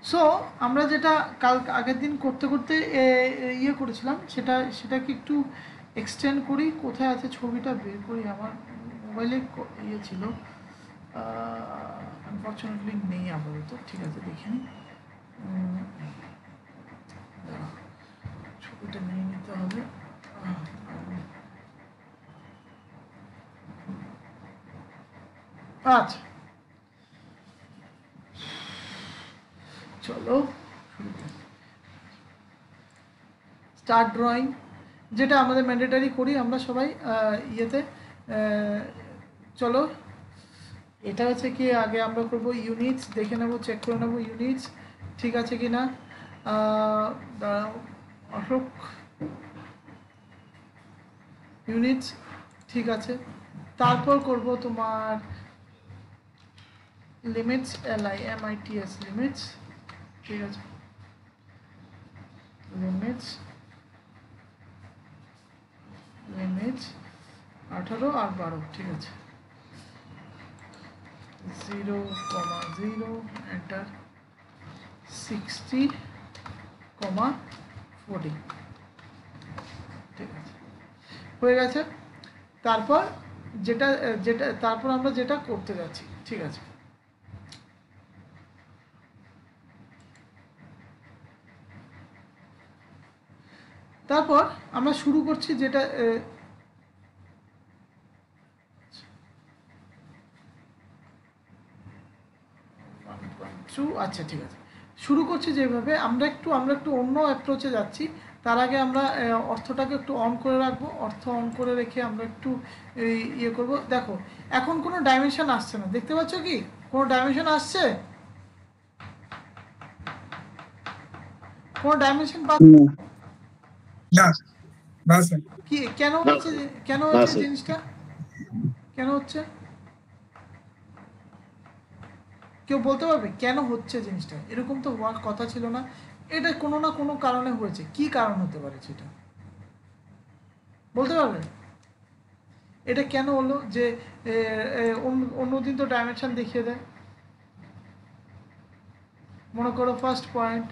So আমরা যেটা কাল আগের দিন করতে করতে ইয়ে করেছিলাম সেটাকে একটু এক্সটেন্ড করি। কোথায় আছে ছবিটা বের করি, আমার মোবাইলে ইয়ে ছিল, আনফর্চুনেটলি নেই আপাতত। ঠিক আছে, দেখে নিই। ছবিটা নিয়ে নিতে হবে। আচ্ছা, চলো স্টার্ট ড্রয়িং, যেটা আমাদের ম্যান্ডেটারি করি আমরা সবাই ইয়েতে। চলো, এটা হচ্ছে কি আগে আমরা করব ইউনিটস, দেখে নেব, চেক করে নেব ইউনিটস ঠিক আছে কি না। দাঁড়াও, অশোক, ইউনিটস ঠিক আছে। তারপর করব তোমার লিমিটস, LIMITS, লিমিটস ঠিক আছে। লিমিটস 18 আর 12 ঠিক আছে। 0, 0 এন্টার, 60, 40 ঠিক আছে, হয়ে গেছে। তারপর তারপর আমরা যেটা করতে যাচ্ছি ঠিক আছে। তারপর আমরা শুরু করছি যেটা আচ্ছা ঠিক আছে, শুরু করছি যেভাবে আমরা একটু অন্য অ্যাপ্রোচে যাচ্ছি। তার আগে আমরা অর্থটাকে একটু অন করে রাখবো। অর্থ অন করে রেখে আমরা একটু ইয়ে করব। দেখো এখন কোনো ডাইমেনশন আসছে না, দেখতে পাচ্ছ কি কোনো ডাইমেনশন আসছে? কোনো ডাইমেনশন কি কেন হচ্ছে, কেন হচ্ছে জিনিসটা, কেন হচ্ছে কেউ বলতে পারবে কেন হচ্ছে জিনিসটা? এরকম তো হওয়ার কথা ছিল না। এটা কোনো না কোনো কারণে হয়েছে, কি কারণ হতে পারে সেটা বলতে পারবে? এটা কেন হলো যে অন্যদিন তো ডাইমেনশন দেখিয়ে দেয়। মনে করো ফার্স্ট পয়েন্ট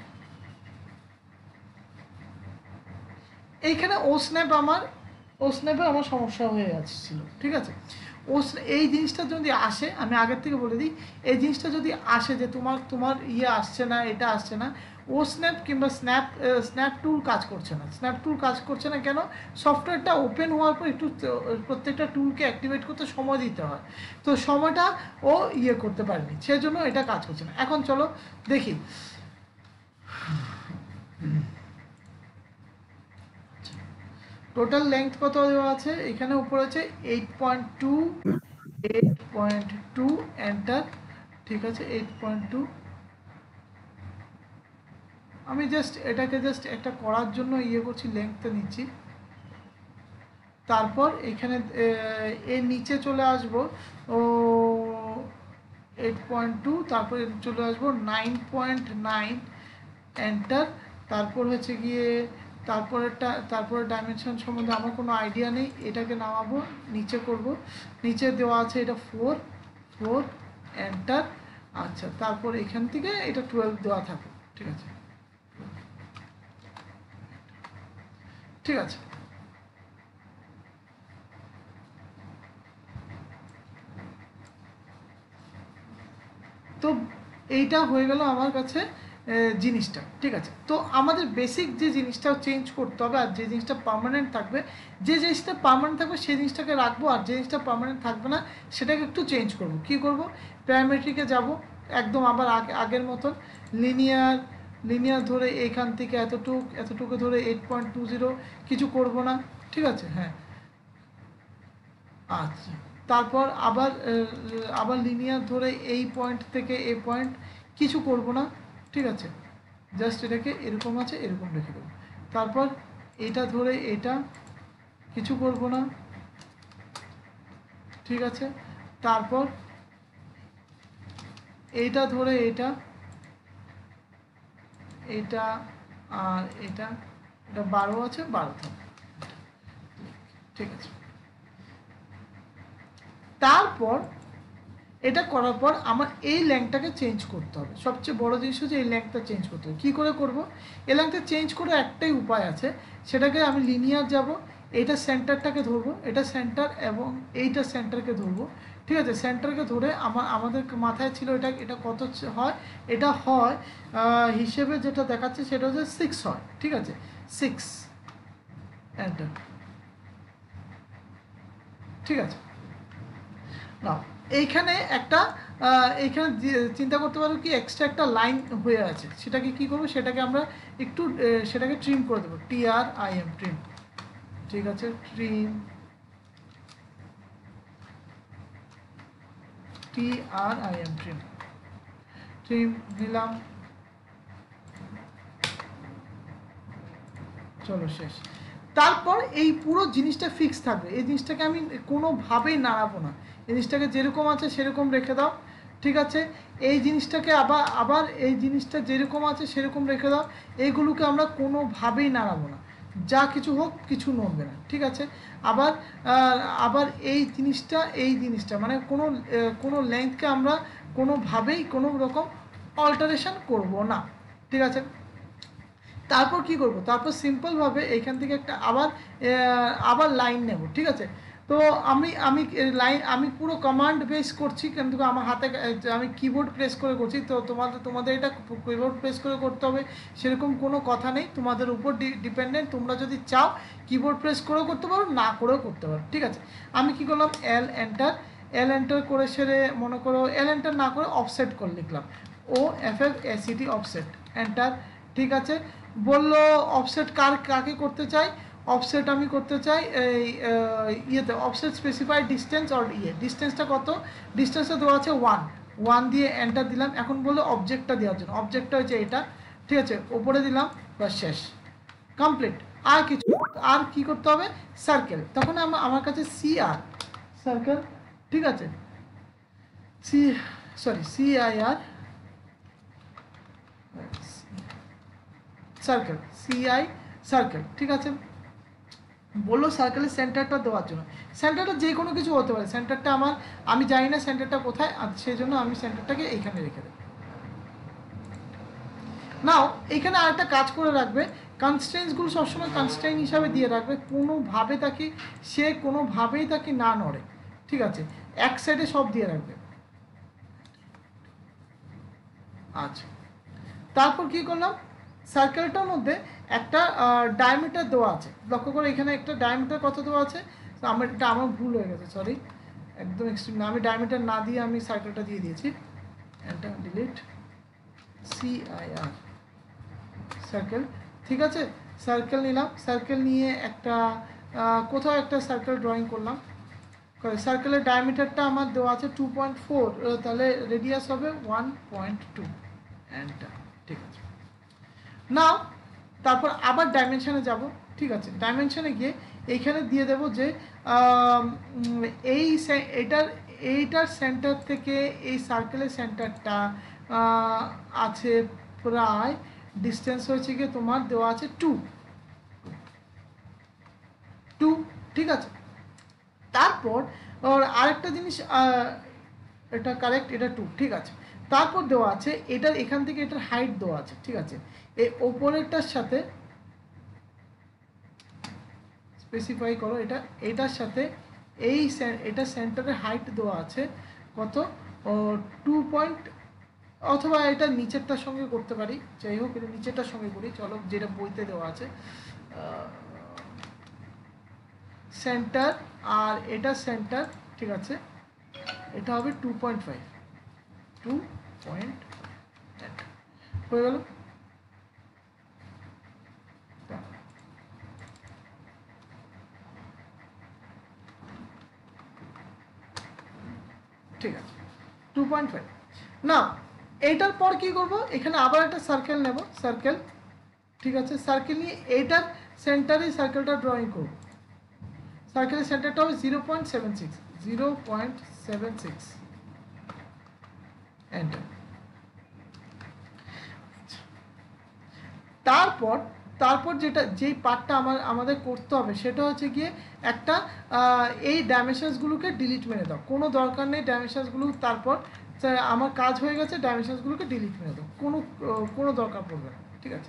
এইখানে ও স্ন্যাপে আমার সমস্যা হয়ে যাচ্ছিল ঠিক আছে। এই জিনিসটা যদি আসে, আমি আগের থেকে বলে দিই, এই জিনিসটা যদি আসে যে তোমার ইয়ে আসছে না, এটা আসছে না, ও স্ন্যাপ কিংবা স্ন্যাপ টুল কাজ করছে না। স্ন্যাপ টুল কাজ করছে না কেন? সফটওয়্যারটা ওপেন হওয়ার পর একটু প্রত্যেকটা টুলকে অ্যাক্টিভেট করতে সময় দিতে হয়, তো সময়টা ও ইয়ে করতে পারেনি, সেজন্য এটা কাজ করছে না। এখন চলো দেখি। টোটাল লেংথ কত দেওয়া আছে এখানে? উপর আছে 8.2, 8.2 এন্টার ঠিক আছে। 8.2 আমি এটাকে একটা করার জন্য ইয়ে করছি, লেংথটা নিচ্ছি। তারপর এখানে এর নিচে চলে আসবো ও 8.2, তারপর চলে আসবো 9.9 এন্টার। তারপর হচ্ছে গিয়ে তারপরে ডাইমেনশন সম্বন্ধে আমার কোনো আইডিয়া নেই, এটাকে নামাবো, নিচে করব। নিচে দেওয়া আছে এটা 4, 4 এন্টার। আচ্ছা, তারপর এখান থেকে এটা 12 দেওয়া থাকে ঠিক আছে। ঠিক আছে, তো এইটা হয়ে গেল আমার কাছে জিনিসটা ঠিক আছে। তো আমাদের বেসিক যে জিনিসটা চেঞ্জ করতে হবে, আর যে জিনিসটা পার্মানেন্ট থাকবে, যে জিনিসটা পার্মানেন্ট থাকবে সেই জিনিসটাকে রাখবো, আর যে জিনিসটা পার্মানেন্ট থাকবে না সেটাকে একটু চেঞ্জ করব। কি করব? প্যারামেট্রিকে যাব, একদম আবার আগের মতন লিনিয়ার ধরে এইখান থেকে এতটুকু ধরে 8.20 কিছু করব না ঠিক আছে। হ্যাঁ, আচ্ছা, তারপর আবার লিনিয়ার ধরে এই পয়েন্ট থেকে এই পয়েন্ট কিছু করব না ঠিক আছে। জাস্ট এটাকে এরকম আছে এরকম রেখে দেবো। তারপর এটা ধরে এটা কিছু করব না ঠিক আছে। তারপর এইটা ধরে এটা এটা আর এটা 12 আছে, 12 থাকবে ঠিক আছে। তারপর এটা করার পর আমার এই ল্যাংটাকে চেঞ্জ করতে হবে। সবচেয়ে বড় জিনিস হচ্ছে এই ল্যাংটা চেঞ্জ করতে হবে। কী করে করব? এই ল্যাংটা চেঞ্জ করে একটাই উপায় আছে, সেটাকে আমি লিনিয়ার যাব, এইটা সেন্টারটাকে ধরবো, এটা সেন্টার এবং এইটা সেন্টারকে ধরবো, ঠিক আছে? সেন্টারকে ধরে আমাদের মাথায় ছিল এটা এটা কত হয়, এটা হয় হিসেবে যেটা দেখাচ্ছে সেটা হচ্ছে 6 হয়, ঠিক আছে? 6 এন্টার, ঠিক আছে? না এইখানে একটা এইখানে চিন্তা করতে পারো কি এক্সট্রা একটা লাইন হয়ে আছে, সেটাকে কি করবো, সেটাকে আমরা একটু সেটাকে ট্রিম করে দেবো, TRIM ট্রিম, ঠিক আছে? ট্রিম TRIM ট্রিম, ট্রিম নিলাম, চলো শেষ। তারপর এই পুরো জিনিসটা ফিক্স থাকবে, এই জিনিসটাকে আমি কোনোভাবেই নাড়াবো না, এই জিনিসটাকে যেরকম আছে সেরকম রেখে দাও, ঠিক আছে? এই জিনিসটাকে আবার এই জিনিসটা যেরকম আছে সেরকম রেখে দাও, এইগুলোকে আমরা কোনোভাবেই নাড়াবো না, যা কিছু হোক কিছু নড়বে না, ঠিক আছে? আবার আবার এই জিনিসটা মানে কোনো লেন্থকে আমরা কোনোভাবেই কোনো রকম অল্টারেশন করব না, ঠিক আছে? তারপর কি করব, তারপর সিম্পলভাবে এখান থেকে একটা আবার লাইন নেব, ঠিক আছে? তো আমি লাইন আমি পুরো কমান্ড বেস করছি, কিন্তু আমার হাতে আমি কিবোর্ড প্রেস করে করছি, তো তোমাদের এটা কিবোর্ড প্রেস করে করতে হবে সেরকম কোনো কথা নেই, তোমাদের উপর ডিপেন্ডেন্ট। তোমরা যদি চাও কিবোর্ড প্রেস করেও করতে পারো, না করেও করতে পারো, ঠিক আছে? আমি কি করলাম, এল এন্টার করে সেরে মনে করো এল এন্টার না করে অফসেট করে লিখলাম, OFFACT অফসেট, এন্টার, ঠিক আছে? বললো অফসেট কাকে করতে চাই, অফসেট আমি করতে চাই এই ইয়েতে, অফসেট স্পেসিফাই ডিস্টেন্স অর ডিস্টেন্সটা কত, ডিস্টেন্সটা দেওয়া আছে 1 দিয়ে এন্টার দিলাম। এখন বললো অবজেক্টটা দেওয়ার জন্য, অবজেক্টটা হচ্ছে এটা, ঠিক আছে? ওপরে দিলাম, বা শেষ, কমপ্লিট। আর কি করতে হবে, সার্কেল, তখন আমার কাছে CR সার্কেল, ঠিক আছে? CIR সার্কেল, সার্কেল, ঠিক আছে? বললো সার্কেলের সেন্টারটা দেওয়ার জন্য, সেন্টারটা যে কোনো কিছু হতে পারে, সেন্টারটা আমি জানি না সেন্টারটা কোথায়, আর সেই জন্য আমি সেন্টারটাকে এইখানে রেখে দেব। নাও এইখানে আরেকটা কাজ করে রাখবে, কনস্ট্রেন্টসগুলো সবসময় কনস্ট্রেন্ট হিসাবে দিয়ে রাখবে, কোনোভাবেই তাকে না নড়ে, ঠিক আছে? এক সাইডে সব দিয়ে রাখবে। আচ্ছা, তারপর কি করলাম, সার্কেলটার মধ্যে একটা ডায়ামিটার দেওয়া আছে, লক্ষ্য করে এখানে একটা ডায়ামিটার কত দেওয়া আছে, আমার ভুল হয়ে গেছে, সরি, একদম এক্সট্রিম না, আমি ডায়ামিটার না দিয়ে আমি সার্কেলটা দিয়ে দিয়েছি, এটা ডিলিট, CIR সার্কেল, ঠিক আছে? সার্কেল নিলাম, সার্কেল নিয়ে একটা কোথাও একটা সার্কেল ড্রয়িং করলাম, সার্কেলের ডায়ামিটারটা আমার দেওয়া আছে 2.4, তাহলে রেডিয়াস হবে 1.2, এন্টার, ঠিক আছে? নাও তারপর আবার ডাইমেনশনে যাব, ঠিক আছে? ডাইমেনশনে গিয়ে এইখানে দিয়ে দেব যে এইটার সেন্টার থেকে এই সার্কেলের সেন্টারটা আছে প্রায়, ডিস্টেন্স হয়েছে গিয়ে তোমার দেওয়া আছে 2, ঠিক আছে? তারপর আরেকটা জিনিস, এটা কারেক্ট, এটা 2, ঠিক আছে? তারপর দেওয়া আছে এখান থেকে এটার হাইট দেওয়া আছে, ঠিক আছে? এই ওপরেরটার সাথে স্পেসিফাই করো, এটার সাথে এটা সেন্টারের হাইট দেওয়া আছে কত, 2 অথবা এটা নিচেরটার সঙ্গে করতে পারি, যাই হোক এটা নিচেরটার সঙ্গে করি, চলো, যেটা বইতে দেওয়া আছে, সেন্টার আর এটা সেন্টার, ঠিক আছে? এটা হবে 2.5 হয়ে গেল। ঠিক আছে, 2.5। না এইটার পর কি করব, এখানে আবার একটা সার্কেল নেব, সার্কেল, ঠিক আছে? সার্কেল নিয়ে এইটার সেন্টারে সার্কেলটা ড্রয়িং করব, সার্কেলের সেন্টারটা হবে 0.76, এন্টার। তারপর তারপর যেই পার্টটা আমাদের করতে হবে সেটা হচ্ছে গিয়ে একটা এই ডাইমেনশনসগুলোকে ডিলিট মেরে দাও, কোনো দরকার নেই ডাইমেনশনসগুলো। তারপর আমার কাজ হয়ে গেছে, ডাইমেনশনসগুলোকে ডিলিট মেরে দাও, কোনো দরকার পড়বে না, ঠিক আছে।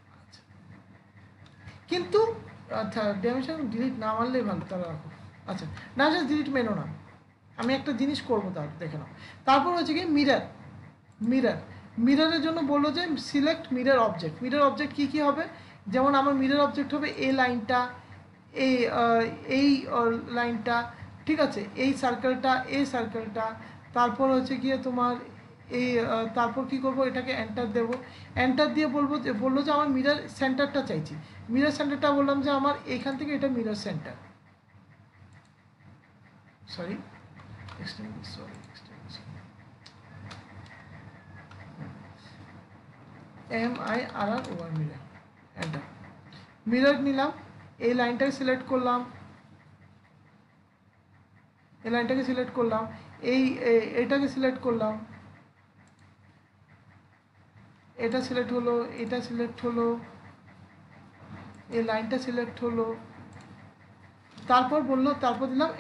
কিন্তু আচ্ছা, ডাইমেনশন ডিলিট না মারলেই ভালো, তাহলে রাখো। আচ্ছা, ডাইমেনশন ডিলিট মেরো না, আমি একটা জিনিস করবো, তার দেখে নাও। তারপর হচ্ছে কি মিররের জন্য বললো যে select mirror object. Mirror object কী কী হবে, যেমন আমার মিরর অবজেক্ট হবে এই লাইনটা, এই লাইনটা, ঠিক আছে, এই সার্কেলটা, তারপর হচ্ছে গিয়ে তোমার এই তারপর কি করব, এটাকে এন্টার দেব, এন্টার দিয়ে বললো যে আমার মিরর সেন্টারটা চাইছি। মিরর সেন্টারটা বললাম যে আমার এইখান থেকে এটা mirror centre, sorry MIRR mirror, enter. Mirror নিলাম, এই লাইনটাকে সিলেক্ট করলাম, এটাকে সিলেক্ট করলাম, এটা সিলেক্ট হলো, এটা সিলেক্ট হলো, এই লাইনটা সিলেক্ট হলো, তারপর দিলাম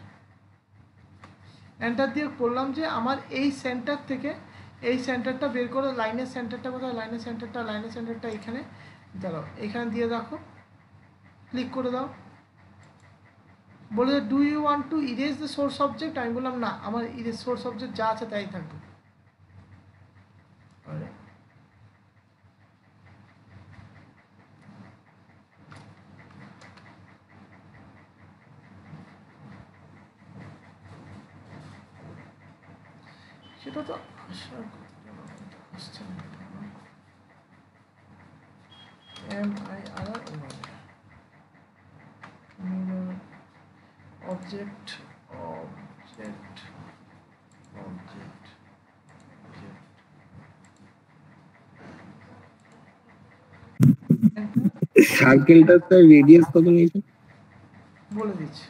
এন্টার দিয়ে বললাম যে আমার এই সেন্টার থেকে এই সেন্টারটা বের করো, লাইনের সেন্টারটা কোথায়, লাইনের সেন্টারটা এখানে, দাঁড়াও এখানে দিয়ে রাখো, ক্লিক করে দাও। বলে do you want to erase the source object, আমি বললাম না, আমার ইরেজ সোর্স অবজেক্ট যা আছে তাই থাকবে। সেটা তো আসছে না, MIRR মিরর অবজেক্ট সার্কেলটার তো রেডিয়াস কত নিয়েছে বলে দিচ্ছি।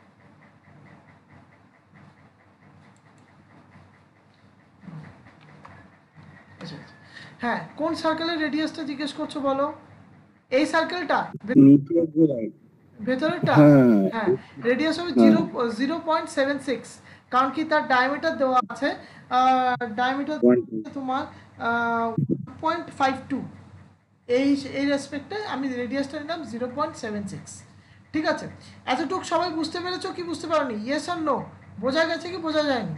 হ্যাঁ, কোন সার্কেলের রেডিয়াসটা জিজ্ঞেস করছো বলো? এই সার্কেলটা ভেতরেরটা, হ্যাঁ, রেডিয়াস হবে 0.76, কারণ কি তার ডায়ামিটার দেওয়া আছে, ডায়ামিটার তোমার 1.52, এই রেসপেক্টে আমি রেডিয়াসটা নিলাম 0.76, ঠিক আছে। এতটুকু সবাই বুঝতে পেরেছো কি বুঝতে পারোনি? ইয়েস আর নো, বোঝা গেছে কি বোঝা যায়নি?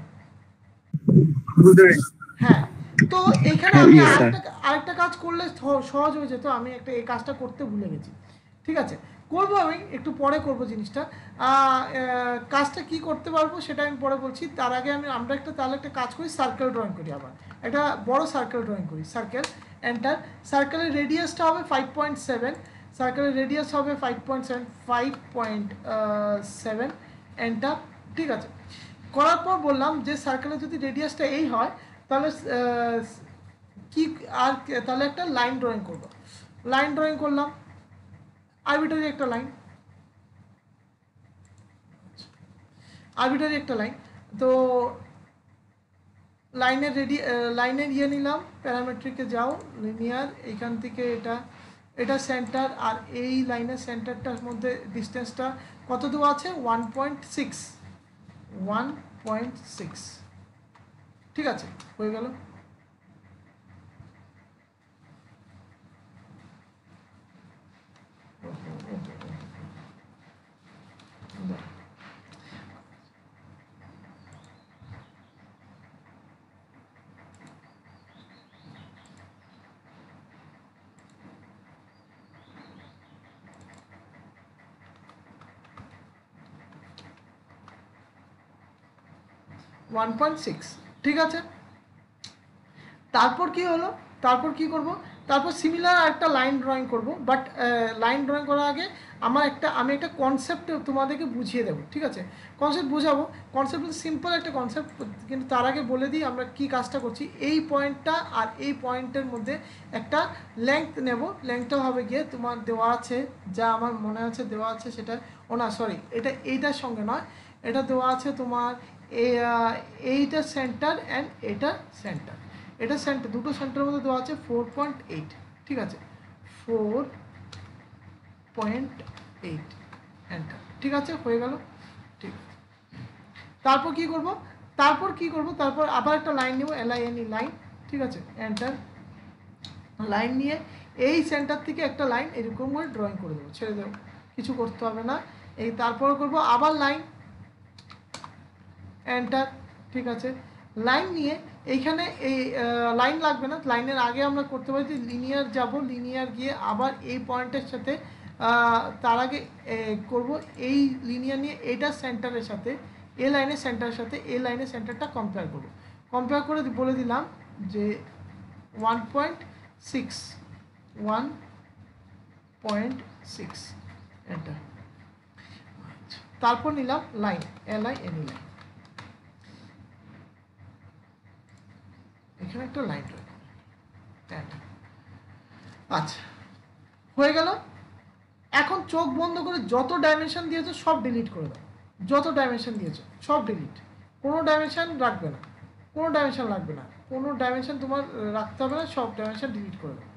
হ্যাঁ, তো এইখানে আমি আরেকটা কাজ করলে সহজ হয়ে যেত, আমি এই কাজটা করতে ভুলে গেছি, ঠিক আছে, করবো, আমি একটু পরে করবো জিনিসটা। কাজটা কি করতে পারবো সেটা আমি পরে বলছি, তার আগে আমরা তাহলে একটা কাজ করি, সার্কেল ড্রয়িং করি, আবার একটা বড় সার্কেল ড্রয়িং করি। Circle, enter. সার্কেলের রেডিয়াসটা হবে 5.7, সার্কেলের রেডিয়াস হবে 5.7, এন্টার, ঠিক আছে। করার পর বললাম যে সার্কেলের যদি রেডিয়াসটা এই হয়, তাহলে তাহলে একটা লাইন ড্রয়িং করব। লাইন ড্রয়িং করলাম, আরবিটারি একটা লাইন, তো লাইনের নিলাম, প্যারামেট্রিকে যাও, লিনিয়ার, এইখান থেকে এটা সেন্টার, আর এই লাইনের সেন্টারটার মধ্যে ডিস্টেন্সটা কত দেওয়া আছে, 1.6, ঠিক আছে, হয়ে গেল। ঠিক আছে, তারপর কি হলো, তারপর কি করব, তারপর সিমিলার একটা লাইন ড্রয়িং করব, বাট লাইন ড্রয়িং করার আগে আমি একটা কনসেপ্ট তোমাদেরকে বুঝিয়ে দেবো, ঠিক আছে, কনসেপ্ট বোঝাবো। কনসেপ্ট সিম্পল একটা কনসেপ্ট, কিন্তু তার আগে বলে দিই আমরা কি কাজটা করছি। এই পয়েন্টটা আর এই পয়েন্টের মধ্যে একটা লেংথ নেব, লেংথটা হবে গিয়ে তোমার দেওয়া আছে, যা আমার মনে আছে দেওয়া আছে সেটা, না সরি, এইটার সঙ্গে নয়, এটা দেওয়া আছে তোমার এইটা সেন্টার অ্যান্ড এটা সেন্টার, এটা সেন্টার, দুটো সেন্টারের মধ্যে দেওয়া আছে 4.8, ঠিক আছে, 4.8, 1.8 এন্টার। ঠিক আছে, হয়ে গেল। ঠিক, তারপর কি করব, তারপর আবার একটা লাইন নেব, LINE লাইন। ঠিক আছে, এন্টার। লাইন নিয়ে এই সেন্টার থেকে একটা লাইন এরকম করে ড্রয়িং করে দেবো, ছেড়ে দেবো, কিছু করতে হবে না। এই তারপর করব আবার লাইন, এন্টার। ঠিক আছে, লাইন নিয়ে এইখানে এই লাইন লাগবে না, লাইনের আগে আমরা করতে পারি যে লিনিয়ার যাব, লিনিয়ার গিয়ে আবার এই পয়েন্টের সাথে তার আগে করব এই লিনিয়ার নিয়ে এটা সেন্টারের সাথে, এ লাইনের সেন্টারের সাথে এ লাইনের সেন্টারটা কম্পেয়ার করব। কম্পেয়ার করে বলে দিলাম যে 1.6 এন্টার। তারপর নিলাম লাইন, LINE লাইন, এখানে একটা লাইন রয়েছে। আচ্ছা, হয়ে গেল। এখন চোখ বন্ধ করে যত ডাইমেনশন দিয়েছো সব ডিলিট করে দাও, যত ডাইমেনশন দিয়েছো সব ডিলিট, কোনো ডাইমেনশন রাখবে না, কোনো ডাইমেনশন লাগবে না, কোনো ডাইমেনশন তোমার রাখতে হবে না, সব ডাইমেনশন ডিলিট করে দাও।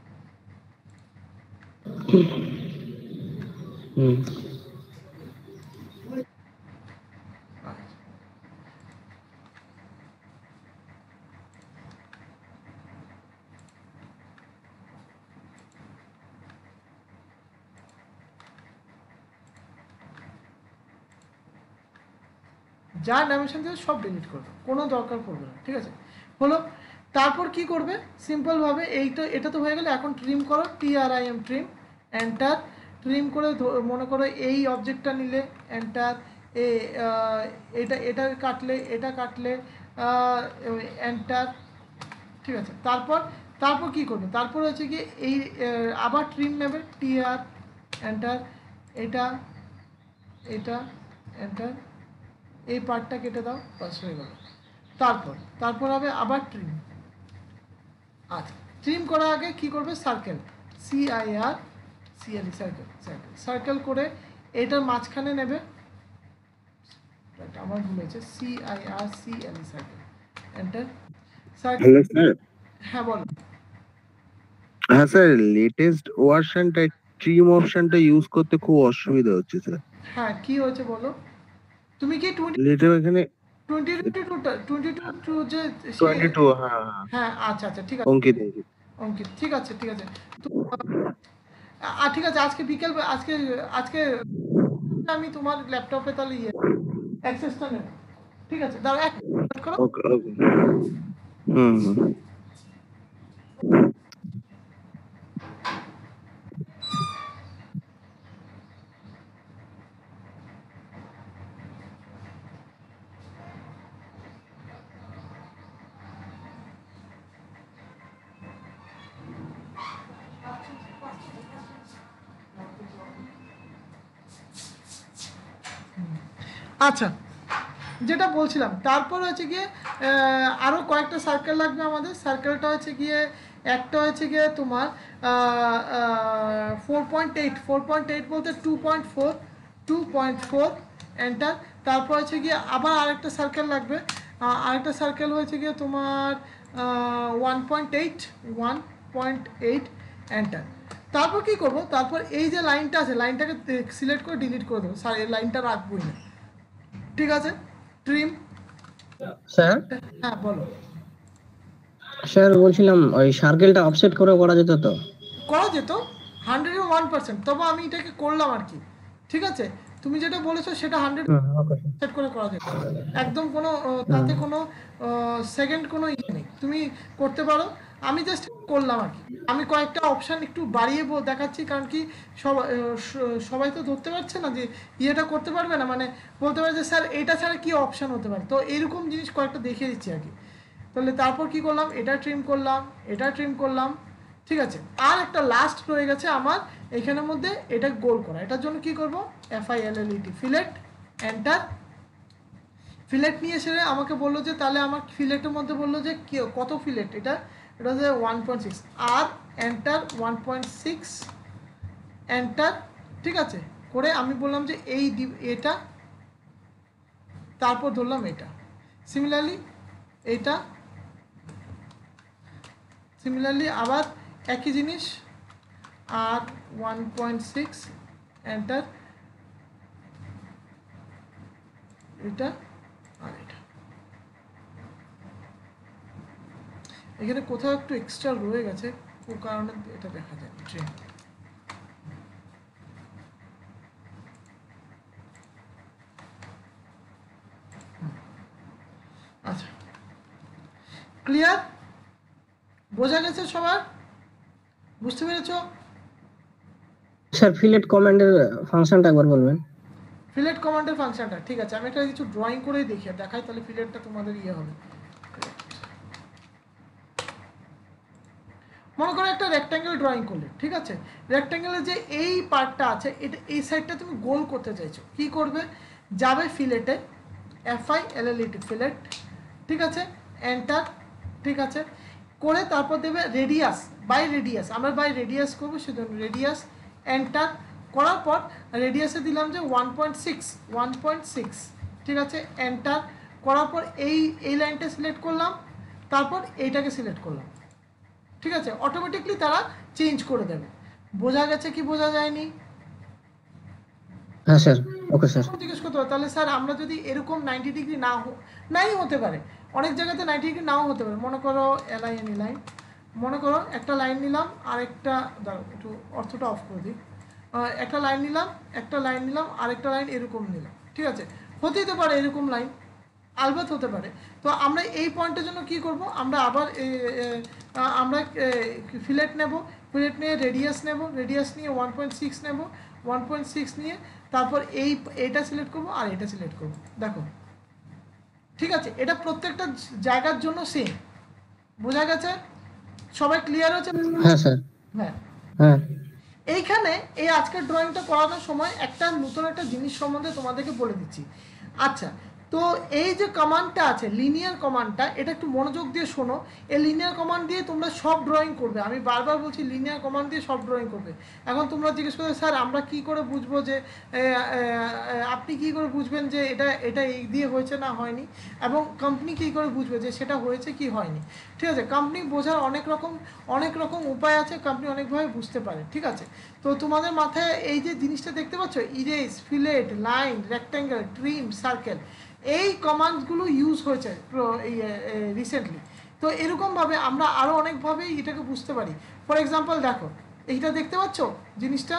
যা ডাইমেনশন দিয়ে সব ডিলিট করবে, কোনো দরকার পড়বে না। ঠিক আছে, হলো। তারপর কি করবে, সিম্পলভাবে এটা তো হয়ে গেলে, এখন ট্রিম করো, TRIM ট্রিম, এন্টার। ট্রিম করে মনে করো এই অবজেক্টটা নিলে, এন্টার। এটা কাটলে, এটা কাটলে, এন্টার। ঠিক আছে, তারপর কি করবে, তারপর হচ্ছে কি এই আবার ট্রিম নেবে, TR, এন্টার। এটা এন্টার, এই পার্টটা কেটে দাও, বাস হয়ে গেল। তারপর হবে আবার ট্রিম। আচ্ছা, ট্রিম করার আগে কি করবে, সার্কেল, CIRCLE, সার্কেল করে এটার মাঝখানে নেবে, আমার ভুল হয়েছে, CIRCLE circle, enter. Hello sir. হ্যাঁ বলো। হ্যাঁ স্যার, লেটেস্ট ভার্সনটা ট্রিম অপশনটা ইউজ করতে খুব অসুবিধা হচ্ছে স্যার। হ্যাঁ, কি হয়েছে বলো, তুমি কি লেটেস্ট এখানে 22 যে 22, হ্যাঁ হ্যাঁ, হ্যাঁ, আচ্ছা ঠিক আছে, অঙ্কিত। অঙ্কিত, ঠিক আছে তো ঠিক আছে, আজকে আজকে আমি তোমার ল্যাপটপে তাহলে অ্যাক্সেসটা নেব। ঠিক আছে, দাঁড়াও, এক মিনিট করো। ওকে ওকে। হুম হুম। আচ্ছা, যেটা বলছিলাম, তারপর হচ্ছে গিয়ে আরও কয়েকটা সার্কেল লাগবে আমাদের। সার্কেলটা হচ্ছে গিয়ে একটা হচ্ছে গিয়ে তোমার 4.8 বলতে 2.4 এন্টার। তারপর হচ্ছে গিয়ে আবার আরেকটা সার্কেল লাগবে, আরেকটা সার্কেল হয়েছে গিয়ে তোমার 1.8 এন্টার। তারপর কি করব, তারপর এই যে লাইনটা আছে, লাইনটাকে সিলেক্ট করে ডিলিট করে দেবো, স্যার এই লাইনটা রাখবোই না। ঠিক আছে, ট্রিম। স্যার হ্যাঁ বলো। স্যার বলছিলাম ওই সার্কেলটা অফসেট করে করা যেত তো? করা যেত 101%, তবে আমি এটাকে করলাম আর কি। ঠিক আছে, তুমি যেটা বলেছো সেটা 100 সেট করে করা যেত, একদম কোনো তাতে কোনো সেকেন্ড কোনো ইয়ে নেই, তুমি করতে পারো। আমি জাস্ট করলাম আর কি। আমি কয়েকটা অপশান একটু বাড়িয়ে দেখাচ্ছি, কারণ কি সবাই তো ধরতে পারছে না যে ইয়েটা করতে পারবে না, মানে বলতে পারে যে স্যার এটা ছাড়া কি অপশান হতে পারে, তো এরকম জিনিস কয়েকটা দেখিয়ে দিচ্ছি আর কি। তাহলে তারপর কি করলাম, এটা ট্রিম করলাম। ঠিক আছে, আর একটা লাস্ট রয়ে গেছে আমার এখানের মধ্যে, এটা গোল করা। এটার জন্য কি করব, FILLET, ফিলেট, এন্টার। ফিলেট নিয়ে এসে আমাকে বললো যে তাহলে আমার ফিলেটের মধ্যে বললো যে কত ফিলেট, এটা হচ্ছে 1.6, আর এন্টার 1.6 এন্টার। ঠিক আছে, করে আমি বললাম যে এটা, তারপর ধরলাম এটা, সিমিলারলি আবার একই জিনিস, আর 1.6 এন্টার, এটা আর এটা। এখানে কোথাও একটু এক্সট্রা রয়ে গেছে, ও কারণে এটা দেখা যায় ট্রেন। আচ্ছা, ক্লিয়ার? বোঝা গেছে সবার? বুঝতে পেরেছো? স্যার ফিলেট কমান্ডের ফাংশনটা একবার বলবেন। ফিলেট কমান্ডের ফাংশনটা, ঠিক আছে, আমি একটা কিছু ড্রয়িং করেই দেখাই, তাহলে ফিলেটটা তোমাদের ইয়ে হবে। মনে করো একটা রেক্ট্যাঙ্গেল ড্রয়িং করলে, ঠিক আছে, রেক্ট্যাঙ্গেলের যে এই পার্টটা আছে, এটা এই সাইডটা তুমি গোল করতে চাইছো, কি করবে? যাবে ফিলেটে, FILLET ফিলেট, ঠিক আছে, এন্টার, ঠিক আছে, করে তারপর দেবে রেডিয়াস, বাই রেডিয়াস, আমরা বাই রেডিয়াস করবো, সেজন্য রেডিয়াস, এন্টার করার পর রেডিয়াসে দিলাম যে 1.6, ঠিক আছে, এন্টার করার পর এই লাইনটা সিলেক্ট করলাম, তারপর এইটাকে সিলেক্ট করলাম, ঠিক আছে, অটোমেটিকলি তারা চেঞ্জ করে দেবে। বোঝা গেছে কি বোঝা যায়নি? হ্যাঁ স্যার, ওকে স্যার। জিজ্ঞেস করতে হবে, তাহলে স্যার আমরা যদি এরকম 90 ডিগ্রি নাই হতে পারে, অনেক জায়গাতে 90 ডিগ্রি নাও হতে পারে। মনে করো LINE লাইন, মনে করো একটা লাইন নিলাম, আরেকটা দাঁড়াও একটু অর্থটা অফ করে দিই, একটা লাইন নিলাম, আরেকটা লাইন এরকম নিলাম, ঠিক আছে, হতেই পারে এরকম লাইন, আলবাত হতে পারে। তো আমরা এই পয়েন্টের জন্য কি করব, আমরা আবার আমরা ফিলেট নেব, ফিলেট নিয়ে রেডিয়াস নেব, রেডিয়াস নিয়ে 1.6 নেব, 1.6 নিয়ে তারপর এইটা সিলেক্ট করব আর এটা সিলেক্ট করব। দেখো, ঠিক আছে, এটা প্রত্যেকটা জায়গার জন্য সেম। বোঝা গেছে? সবাই ক্লিয়ার হচ্ছে? হ্যাঁ স্যার। হ্যাঁ হ্যাঁ এইখানে এই আজকের ড্রয়িংটা করানোর সময় একটা নতুন একটা জিনিস সম্বন্ধে তোমাদেরকে বলে দিচ্ছি। আচ্ছা, তো এই যে কমান্ডটা আছে লিনিয়ার কমান্ডটা, এটা একটু মনোযোগ দিয়ে শোনো। এই লিনিয়ার কমান্ড দিয়ে তোমরা সব ড্রয়িং করবে, আমি বারবার বলছি লিনিয়ার কমান্ড দিয়ে সব ড্রয়িং করবে। এখন তোমরা জিজ্ঞেস করবে স্যার আমরা কি করে বুঝবো যে আপনি কি করে বুঝবেন যে এটা এই দিয়ে হয়েছে না হয়নি, এবং কোম্পানি কি করে বুঝবে যে সেটা হয়েছে কি হয়নি। ঠিক আছে, কোম্পানি বোঝার অনেক রকম উপায় আছে, কোম্পানি অনেকভাবে বুঝতে পারে। ঠিক আছে, তো তোমাদের মাথায় এই যে জিনিসটা দেখতে পাচ্ছ, erase, fillet, line, rectangle, trim, circle, এই কমান্ডসগুলো ইউজ হয়েছে রিসেন্টলি। তো এরকমভাবে আমরা আরও অনেকভাবেই এটাকে বুঝতে পারি। ফর এক্সাম্পল দেখো, এইটা দেখতে পাচ্ছ, জিনিসটা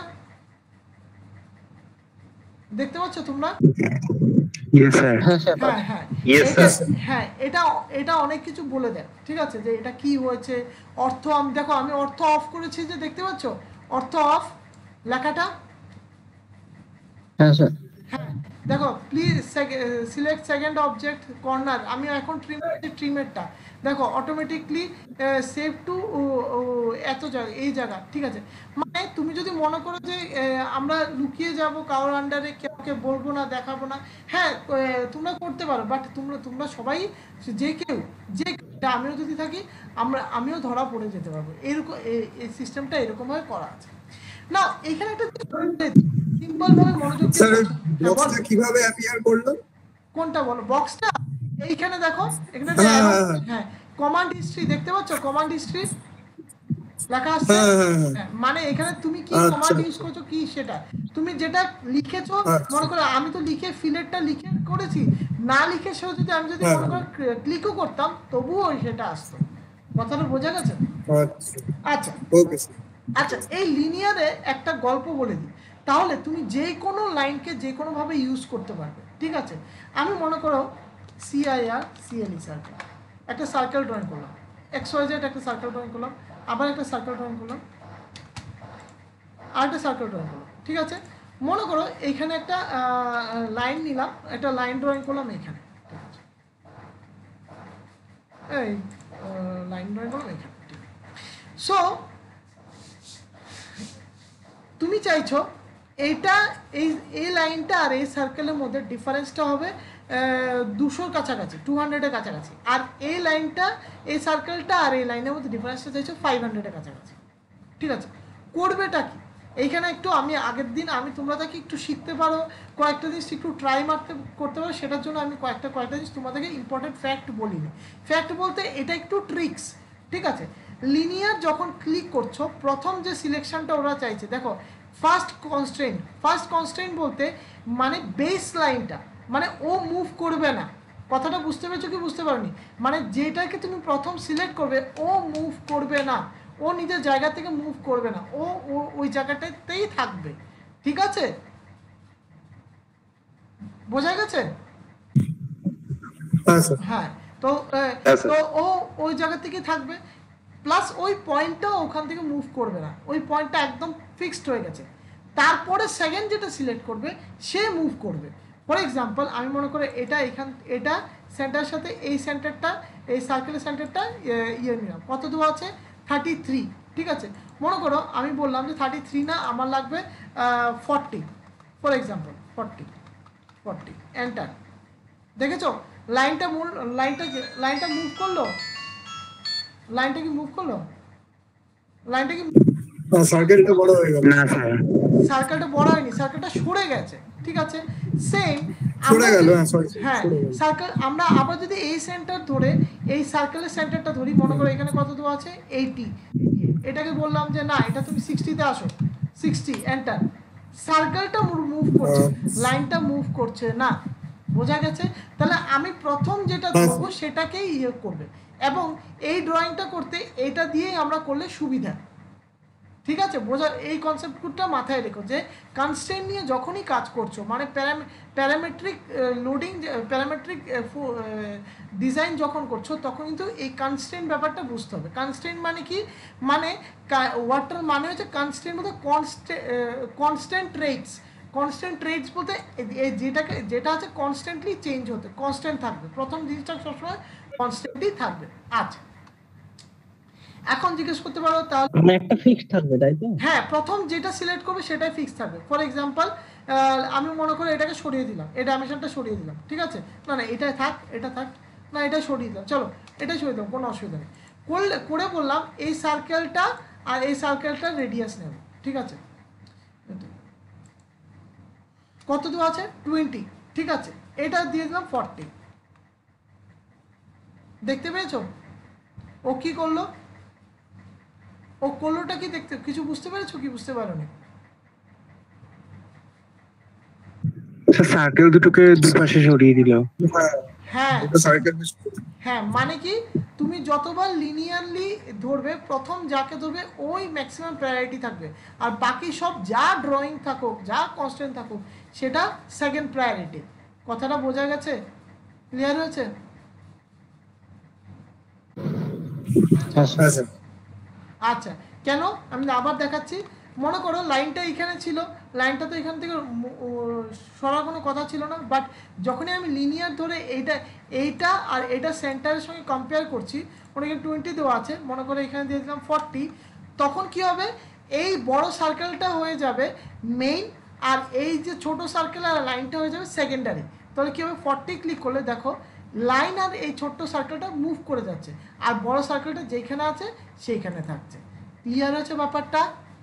দেখতে পাচ্ছ তোমরা? Yes sir. হ্যাঁ, এটা অনেক কিছু বলে দেয়। ঠিক আছে, যে এটা কি হয়েছে, অর্থ দেখো আমি অর্থ অফ করেছি, যে দেখতে পাচ্ছ অর্থ অফ লেখাটা। হ্যাঁ স্যার। হ্যাঁ, দেখো please select second object corner, আমি এখন ট্রিমেরটা দেখো অটোমেটিকলি সেভ টু এত জায়গা, এই জায়গা। ঠিক আছে, মানে তুমি যদি মনে করো যে আমরা লুকিয়ে যাব কারোর আন্ডারে, কাউকে বলবো না, দেখাবো না, হ্যাঁ তোমরা করতে পারো, বাট তোমরা সবাই যে কেউ আমিও যদি থাকি আমিও ধরা পড়ে যেতে পারবো। এরকম এই সিস্টেমটা এরকমভাবে করা আছে না। এখানে একটা সিম্পল ভাবে মনোযোগ বক্সটা কিভাবে অ্যাপিয়ার করলো? কোনটা বলো? বক্সটা এইখানে দেখো, এখানে হ্যাঁ কমান্ড হিস্ট্রি দেখতে পাচ্ছ, কমান্ড হিস্ট্রি লেখা আছে। মানে এখানে তুমি কি কমান্ড ইউজ করছো কি সেটা, তুমি যেটা লিখেছো, মনে করো আমি তো লিখে ফিলেটটা লিখে করেছি, না লিখে সেও যদি আমি যদি মনে করো ক্লিকও করতাম তবুও সেটা আসতো। কথাটা বোঝা গেছে? আচ্ছা ওকে। আচ্ছা, এই লিনিয়ারে একটা গল্প বলে দিই, তাহলে তুমি যে কোনো লাইনকে যে কোনোভাবে ইউজ করতে পারবে। ঠিক আছে, আমি মনে করো CIRCLE সার্কেল, একটা সার্কেল ড্রয়িং করলাম, XYZ একটা সার্কেল ড্রয়িং করলাম, আবার একটা সার্কেল ড্রয়িং করলাম, আর একটা সার্কেল ড্রয়িং করলাম। ঠিক আছে, মনে করো এইখানে একটা লাইন নিলাম, একটা লাইন ড্রয়িং করলাম এইখানে। ঠিক আছে, এই লাইন ড্রয়িং করলাম এইখানে। ঠিক আছে, সো তুমি চাইছো এইটা এই লাইনটা আর এই সার্কেলের মধ্যে ডিফারেন্সটা হবে 200-র কাছাকাছি, 200-এর কাছাকাছি, আর এই লাইনটা এই সার্কেলটা আর এই লাইনের মধ্যে ডিফারেন্সটা চাইছো 500-এর কাছাকাছি। ঠিক আছে, করবেটা কি? এইখানে একটু আমি আগের দিন তোমরা তাকে একটু শিখতে পারো, কয়েকটা জিনিস একটু ট্রাই করতে পারো, সেটার জন্য আমি কয়েকটা জিনিস তোমাদেরকে ইম্পর্টেন্ট ফ্যাক্ট বলিনি। ফ্যাক্ট বলতে এটা একটু ট্রিক্স। ঠিক আছে, লিনিয়ার যখন ক্লিক করছো, প্রথম যে সিলেকশনটা ওরা চাইছে, দেখো ফার্স্ট কনস্ট্রেন্ট বলতে মানে বেস লাইনটা, মানে ও মুভ করবে না। কথাটা বুঝতে পেরেছো কি বুঝতে পারোনি? মানে যেটাকে তুমি প্রথম সিলেক্ট করবে ও মুভ করবে না, ও নিজের জায়গা থেকে মুভ করবে না, ও ওই জায়গাটাতেই থাকবে। ঠিক আছে, বোঝা গেছে? হ্যাঁ স্যার। হ্যাঁ, তো তো ও ওই জায়গা থেকে থাকবে, প্লাস ওই পয়েন্টটাও ওখান থেকে মুভ করবে না, ওই পয়েন্টটা একদম ফিক্সড হয়ে গেছে। তারপরে সেকেন্ড যেটা সিলেক্ট করবে সে মুভ করবে। ফর এক্সাম্পল আমি মনে করি এটা সেন্টারের সাথে এই সেন্টারটা, এই সার্কেলের সেন্টারটা ইয়ে নিলাম, কত দূর আছে 33। ঠিক আছে, মনে করো আমি বললাম যে 33 না, আমার লাগবে 40, ফর এক্সাম্পল 40 এন্টার। দেখেছো লাইনটা মুভ করলো, লাইনটা কি মুভ করলো, লাইনটা কি সার্কেলটা বড় হয়ে গেল। না স্যার, সার্কেলটা বড় হয়নি, সার্কেলটা সরে গেছে। ঠিক আছে, সেম সরে গেল। হ্যাঁ সরি, হ্যাঁ সরে গেল। সার্কেল আমরা আবার যদি এই সেন্টার ধরে এই সার্কেলের সেন্টারটা ধরি, মনে করো এখানে কত দূর আছে 80, এটাকে বললাম যে না এটা তুমি 60-তে আসো, 60 এন্টার। সার্কেলটা মুভ করছে, লাইনটা মুভ করছে না। বোঝা গেছে? তাহলে আমি প্রথম যেটা ধরবো সেটাকেই ইয়ে করবে, এবং এই ড্রয়িংটা করতে এটা দিয়েই আমরা করলে সুবিধা। ঠিক আছে, বোঝার এই কনসেপ্টটা মাথায় রেখো যে কনস্ট্রেন্ট নিয়ে যখনই কাজ করছো, মানে প্যারামেট্রিক লোডিং, প্যারামেট্রিক ডিজাইন যখন করছো, তখন কিন্তু এই কনস্ট্রেন্ট ব্যাপারটা বুঝতে হবে। কনস্ট্রেন্ট মানে কি, মানে ওয়াটার মানে হচ্ছে কনস্ট্রেন্ট বলতে কনস্ট্যান্ট রেটস বলতে যেটা আছে কনস্ট্যান্টলি চেঞ্জ হতে, কনস্ট্যান্ট থাকবে, প্রথম জিনিসটা সবসময় কনস্ট্যান্টই থাকবে। আচ্ছা, এখন জিজ্ঞেস করতে পারো তাহলে মানে একটা ফিক্স থাকবে তাই তো? হ্যাঁ, প্রথম যেটা সিলেক্ট করবে সেটাই ফিক্স থাকবে। ফর এক্সাম্পল আমি মনে করি এটাকে সরিয়ে দিলাম, এই ডাইমেনশনটা সরিয়ে দিলাম। ঠিক আছে, না এটাই থাক, এটা থাক, না এটা সরিয়ে দিলাম, চলো এটা সরিয়ে দিলাম, কোনো অসুবিধা নেই। করে বললাম এই সার্কেলটা আর এই সার্কেলটার রেডিয়াস নেব। ঠিক আছে, কত দূর আছে 20। ঠিক আছে, এটা দিয়ে দিলাম 40। দেখতে পেয়েছো ও কি করলো? ও করলোটা কি দেখতে কিছু বুঝতে পেরেছো কি বুঝতে পারোনি? সার্কেল দুটোকে দুপাশে সরিয়ে দিল। হ্যাঁ এটা সার্কেল। হ্যাঁ, মানে কি তুমি যতবার লিনিয়ারলি ধরবে, প্রথম যাকে ধরবে ওই ম্যাক্সিমাম প্রায়োরিটি থাকবে, আর বাকি সব যা ড্রয়িং থাকুক, যা কনস্ট্যান্ট থাকুক, সেটা সেকেন্ড প্রায়োরিটি। কথাটা বোঝা গেছে? ক্লিয়ার হয়েছে? হ্যাঁ স্যার। হ্যাঁ স্যার। আচ্ছা, কেন আমি আবার দেখাচ্ছি। মনে করো লাইনটা এখানে ছিল, লাইনটা তো এখান থেকে সরার কোনো কথা ছিল না, বাট যখনই আমি লিনিয়ার ধরে এইটা আর এটা সেন্টারের সঙ্গে কম্পেয়ার করছি, মনে করি 20 দেওয়া আছে, মনে করো এখানে দিয়ে দিলাম 40, তখন কি হবে, এই বড় সার্কেলটা হয়ে যাবে মেইন, আর এই যে ছোট সার্কেল আর লাইনটা হয়ে যাবে সেকেন্ডারি। তাহলে কী হবে, 40 ক্লিক করলে দেখো লাইন আর এই ছোট্ট সার্কেলটা মুভ করে যাচ্ছে, আর বড় সার্কেলটা যেখানে আছে সেইখানে থাকছে। ক্লিয়ার হয়েছে ব্যাপারটা?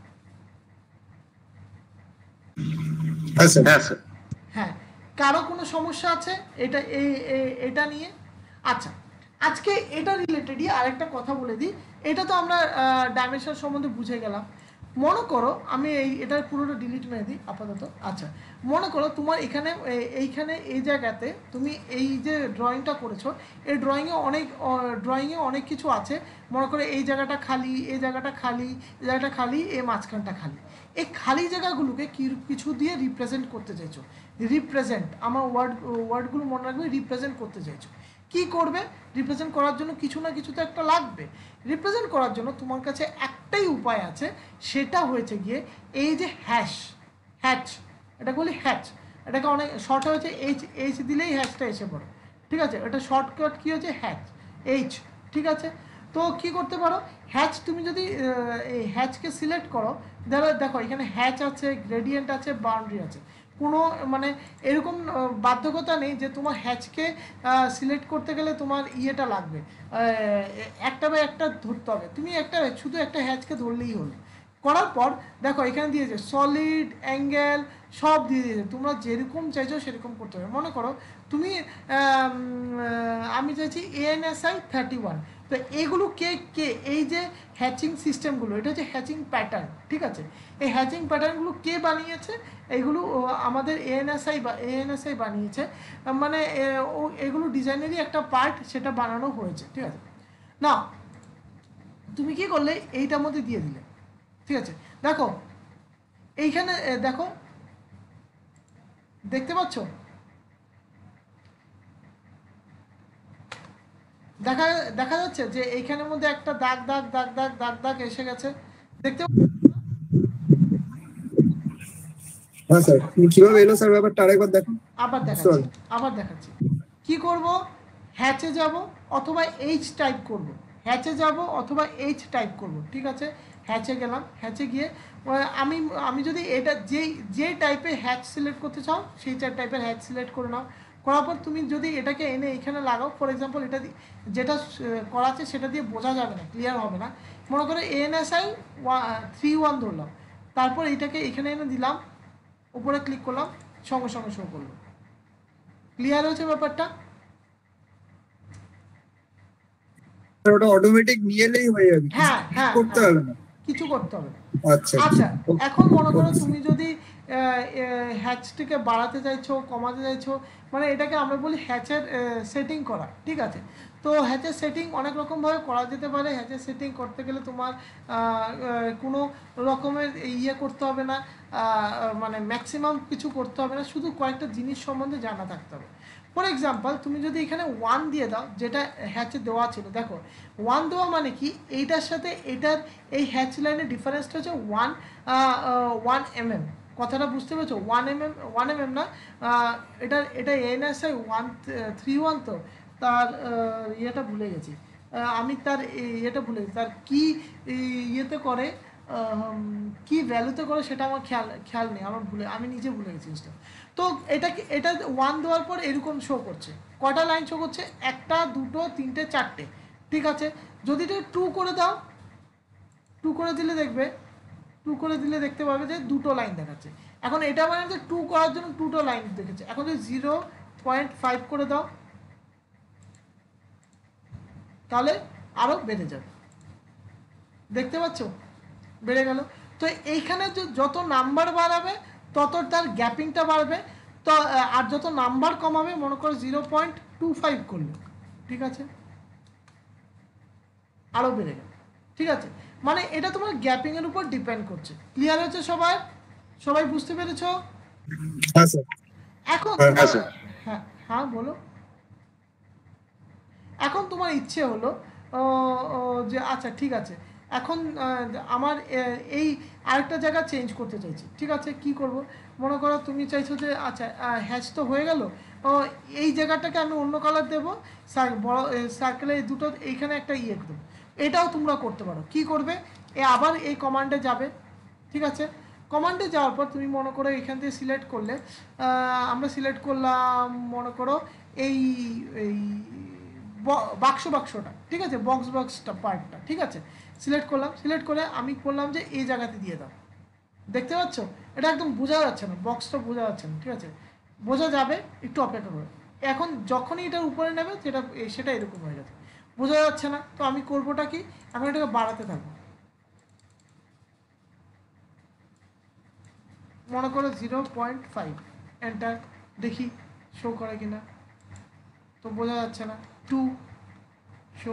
হ্যাঁ স্যার। হ্যাঁ, কারো কোনো সমস্যা আছে এটা নিয়ে? আচ্ছা, আজকে এটা রিলেটেডই আরেকটা কথা বলে দিই। এটা তো আমরা ডাইমেনশন সম্বন্ধে বুঝে গেলাম। মনে করো আমি এটার পুরোটা ডিলিট মেরে দিই আপাতত। আচ্ছা, মনে করো তোমার এইখানে এই জায়গাতে তুমি এই যে ড্রয়িংটা করেছো, এই ড্রয়িংয়ে অনেক কিছু আছে। মনে করো এই জায়গাটা খালি, এই জায়গাটা খালি, এই জায়গাটা খালি, এই মাঝখানটা খালি। এই খালি জায়গাগুলোকে কিছু দিয়ে রিপ্রেজেন্ট করতে চাইছো। আমার ওয়ার্ডগুলো মনে রাখবে, রিপ্রেজেন্ট করতে চাইছো। কি করবে? রিপ্রেজেন্ট করার জন্য কিছু না কিছু তো একটা লাগবে। রিপ্রেজেন্ট করার জন্য তোমার কাছে একটাই উপায় আছে, সেটা হয়েছে গিয়ে এই যে হ্যাচ, এটা বলি হ্যাচ, এটাকে অনেক শর্ট হয়েছে এইচ দিলেই হ্যাচটা এসে পড়ে। ঠিক আছে, এটা শর্টকাট কী হয়েছে, এইচ। ঠিক আছে, তো কি করতে পারো, হ্যাচ তুমি যদি এই হ্যাচকে সিলেক্ট করো, দেখো এখানে হ্যাচ আছে, গ্রেডিয়েন্ট আছে, বাউন্ডারি আছে। কোনো মানে এরকম বাধ্যকতা নেই যে তোমার হ্যাচকে সিলেক্ট করতে গেলে তোমার ইয়েটা লাগবে, একটা বা একটা ধরতে হবে। তুমি শুধু একটা হ্যাচকে ধরলেই হলো। করার পর দেখো এখানে দিয়েছে সলিড অ্যাঙ্গেল সব দিয়ে দিয়েছে, তোমরা যেরকম চাইছো সেরকম করতে হবে। মনে করো তুমি আমি চাইছি ANSI 31, তো এগুলো কে কে এই যে হ্যাচিং সিস্টেমগুলো, এটা হচ্ছে হ্যাচিং প্যাটার্ন, ঠিক আছে। এই হ্যাচিং প্যাটার্নগুলো কে বানিয়েছে? এইগুলো আমাদের ANSI বানিয়েছে, মানে এগুলো ডিজাইনেরই একটা পার্ট, সেটা বানানো হয়েছে, ঠিক আছে। না তুমি কি করলে এইটার মধ্যে দিয়ে দিলে, ঠিক আছে। দেখো এইখানে দেখো, দেখতে পাচ্ছ, দেখা দেখা যাচ্ছে যে এইখানের মধ্যে একটা দাগ দাগ দাগ দাগ দাগ দাগ এসে গেছে, দেখতে হ্যাঁ স্যার, কিভাবে এলো স্যার ব্যাপারটা আরেকবার দেখুন। আবার দেখাচ্ছি কি করব, হ্যাচে যাব অথবা এইচ টাইপ করব, হ্যাচে যাব অথবা এইচ টাইপ করব, ঠিক আছে। হ্যাচে গেলাম, হ্যাচে গিয়ে আমি আমি যদি এটা যে টাইপের হ্যাচ সিলেক্ট করতে চাও সেই টাইপের হ্যাচ সিলেক্ট করে নাও। করার পর তুমি যদি এটাকে এনে এখানে লাগাও, ফর এক্সাম্পল এটা যেটা করা আছে সেটা দিয়ে বোঝা যাবে না, ক্লিয়ার হবে না। মনে করো ANSI 31 ধরলাম, তারপর এটাকে এখানে এনে দিলাম, উপরে ক্লিক করলাম, সঙ্গে সঙ্গে শো করলো। ক্লিয়ার হয়েছে ব্যাপারটা? ওটা অটোমেটিক নিয়ে এলেই হয়ে যাবে, হ্যাঁ হ্যাঁ, করতে হবে না, কিছু করতে হবে না। আচ্ছা আচ্ছা এখন মনে করো তুমি যদি হ্যাচটিকে বাড়াতে চাইছো, কমাতে চাইছো, মানে এটাকে আমরা বলি হ্যাচের সেটিং করা, ঠিক আছে। তো হ্যাচের সেটিং অনেক রকমভাবে করা যেতে পারে। হ্যাচের সেটিং করতে গেলে তোমার কোনো রকমের ইয়ে করতে হবে না, মানে ম্যাক্সিমাম কিছু করতে হবে না, শুধু কয়েকটা জিনিস সম্বন্ধে জানা থাকতে হবে। ফর এক্সাম্পল তুমি যদি এখানে 1 দিয়ে দাও, যেটা হ্যাচে দেওয়া ছিল, দেখো 1 দেওয়া মানে কি, এইটার সাথে এটার এই হ্যাচ লাইনের ডিফারেন্সটা হচ্ছে 1 mm, কথাটা বুঝতে পেরেছো? 1 mm না, এটা ANSI 131, তো তার ইয়েটা ভুলে গেছি আমি, তার ইয়েটা ভুলে গেছি, তার কি ইয়েতে করে, কি ভ্যালুতে করে সেটা আমার খেয়াল নেই, আমি নিজে ভুলে গেছি জিনিসটা। তো এটা 1 দেওয়ার পর এরকম শো করছে, কটা লাইন শো করছে, 1টা 2টো 3টে 4টে, ঠিক আছে। যদি এটা 2 করে দাও, 2 করে দিলে দেখতে পাবে যে 2টো লাইন দেখাচ্ছে। এখন এটা মানে যে 2 করার জন্য 2টো লাইন দেখেছে। এখন যদি 0.5 করে দাও, তাহলে আরো বেড়ে যাবে, দেখতে পাচ্ছ বেড়ে গেল। তো এইখানে যত নাম্বার বাড়াবে তত তার গ্যাপিংটা বাড়বে, তো আর যত নাম্বার কমাবে, মনে করো 0.25 করলে, ঠিক আছে, আরো বেড়ে গেল, ঠিক আছে। মানে এটা তোমার গ্যাপিং এর উপর ডিপেন্ড করছে। ক্লিয়ার হচ্ছে সবাই বুঝতে পেরেছো? হ্যাঁ স্যার। এখন হ্যাঁ হ্যাঁ বলো। এখন তোমার ইচ্ছে হলো যে আচ্ছা ঠিক আছে, এখন আমার এই আরেকটা জায়গা চেঞ্জ করতে চাইছি, ঠিক আছে। কি করব, মনে করো তুমি চাইছো যে আচ্ছা হ্যাচ তো হয়ে গেল, এই জায়গাটাকে আমি অন্য কালার দেবো, বড় সার্কেলে দুটো এইখানে একটা ইয়ে দেবো। এটাও তোমরা করতে পারো। কি করবে, আবার এই কমান্ডে যাবে, ঠিক আছে। কমান্ডে যাওয়ার পর তুমি মনে করো এখান থেকে সিলেক্ট করলে, আমরা সিলেক্ট করলাম মনে করো এই এই বাক্সটা, ঠিক আছে, বক্সটা পার্টটা, ঠিক আছে, সিলেক্ট করলাম। সিলেক্ট করে আমি বললাম যে এই জায়গাতে দিয়ে দাও। দেখতে পাচ্ছ এটা একদম বোঝা যাচ্ছে না, বক্সটা বোঝা যাচ্ছে না, ঠিক আছে, বোঝা যাবে, একটু অপেক্ষা করে। এখন যখনই এটার উপরে নেবে সেটা এরকম হয়ে যাচ্ছে, বোঝা যাচ্ছে না। তো আমি করবোটা কি, এখন এটাকে বাড়াতে থাকবো, মনে করো 0.5, এন্টার, দেখি শো করে কিনা, তো বোঝা যাচ্ছে না। 2 শো,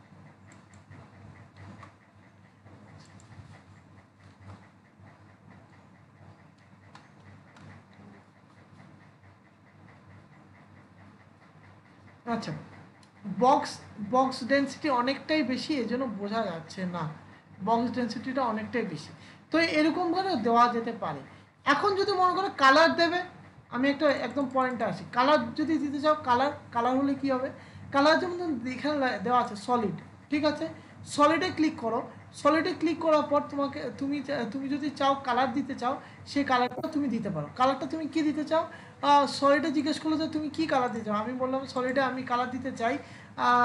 আচ্ছা বক্স ডেন্সিটি অনেকটাই বেশি, এজন্য বোঝা যাচ্ছে না, বক্স ডেন্সিটিটা অনেকটাই বেশি। তো এরকমভাবে দেওয়া যেতে পারে। এখন যদি মনে করো কালার দেবে, আমি একদম পয়েন্টে আসি। কালার যদি দিতে চাও, কালার হলে কি হবে, কালার যেমন এখানে দেওয়া আছে সলিড, ঠিক আছে, সলিডে ক্লিক করো। সলিডে ক্লিক করার পর তুমি যদি চাও কালার দিতে চাও, সেই কালারটা তুমি দিতে পারো। কালারটা তুমি কি দিতে চাও, সলিডে জিজ্ঞেস করলো যে তুমি কি কালার দিতে চাও, আমি বললাম সলিডে আমি কালার দিতে চাই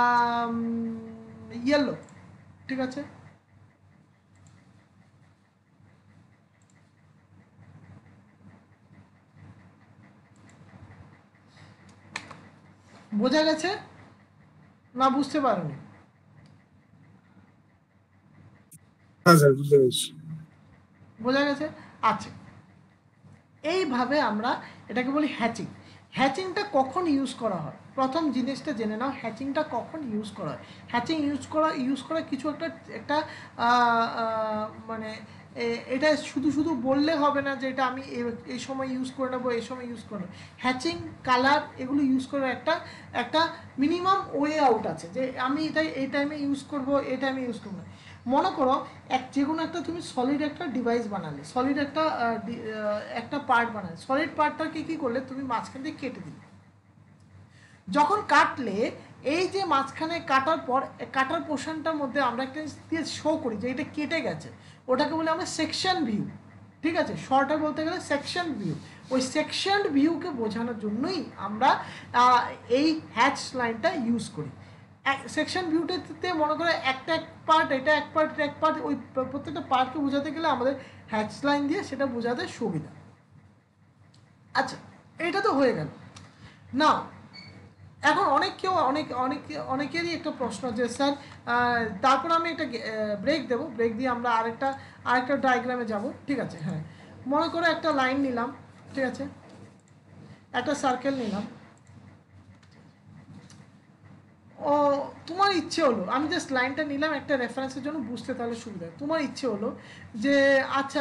ইয়েলো, ঠিক আছে, বোঝা গেছে না বুঝতে পারোনি? হ্যাঁ স্যার বুঝতে পেরেছি। বোঝা গেছে? আচ্ছা, এইভাবে আমরা এটাকে বলি হ্যাচিং। হ্যাচিংটা কখন ইউজ করা হয়, প্রথম জিনিসটা জেনে নাও, হ্যাচিংটা কখন ইউজ করা হয়। হ্যাচিং ইউজ করা কিছু একটা মানে এটা শুধু শুধু বললে হবে না যে এটা আমি এই সময় ইউজ করে নেবো, এই সময় ইউজ করে নেবো। হ্যাচিং, কালার, এগুলো ইউজ করার একটা মিনিমাম ওয়ে আউট আছে, যে আমি এটাই এই টাইমে ইউজ করবো, এই টাইমে ইউজ করবো না। মনে করো যে কোনো একটা তুমি সলিড একটা ডিভাইস বানালে, সলিড একটা পার্ট বানালে, সলিড পার্টটাকে কী করলে তুমি মাঝখান দিয়ে কেটে দিলে। যখন কাটলে এই যে মাঝখানে কাটার পর কাটার পোর্শনটার মধ্যে আমরা একটা দিয়ে শো করি যে এটা কেটে গেছে, ওটাকে বলি আমরা সেকশন ভিউ। ঠিক আছে, শর্টে বলতে গেলে সেকশন ভিউ। ওই সেকশন ভিউকে বোঝানোর জন্যই আমরা এই হ্যাচ লাইনটা ইউজ করি। সেকশন ভিউটাতে মনে করে একটা এক পার্ট, এটা এক পার্ট, এটা এক পার্ট, ওই প্রত্যেকটা পার্টকে বোঝাতে গেলে আমাদের হ্যাচ লাইন দিয়ে সেটা বোঝাতে সুবিধা। আচ্ছা, এটা তো হয়ে গেল না। এখন অনেকেরই একটা প্রশ্ন যে স্যার তারপর আমি একটা ব্রেক দেবো, ব্রেক দিয়ে আমরা আরেকটা ডায়াগ্রামে যাব। ঠিক আছে, হ্যাঁ, মনে করো একটা লাইন নিলাম, ঠিক আছে, একটা সার্কেল নিলাম। ও তোমার ইচ্ছে হলো, আমি জাস্ট লাইনটা নিলাম একটা রেফারেন্সের জন্য, বুঝতে তাহলে সুবিধা। তোমার ইচ্ছে হলো যে আচ্ছা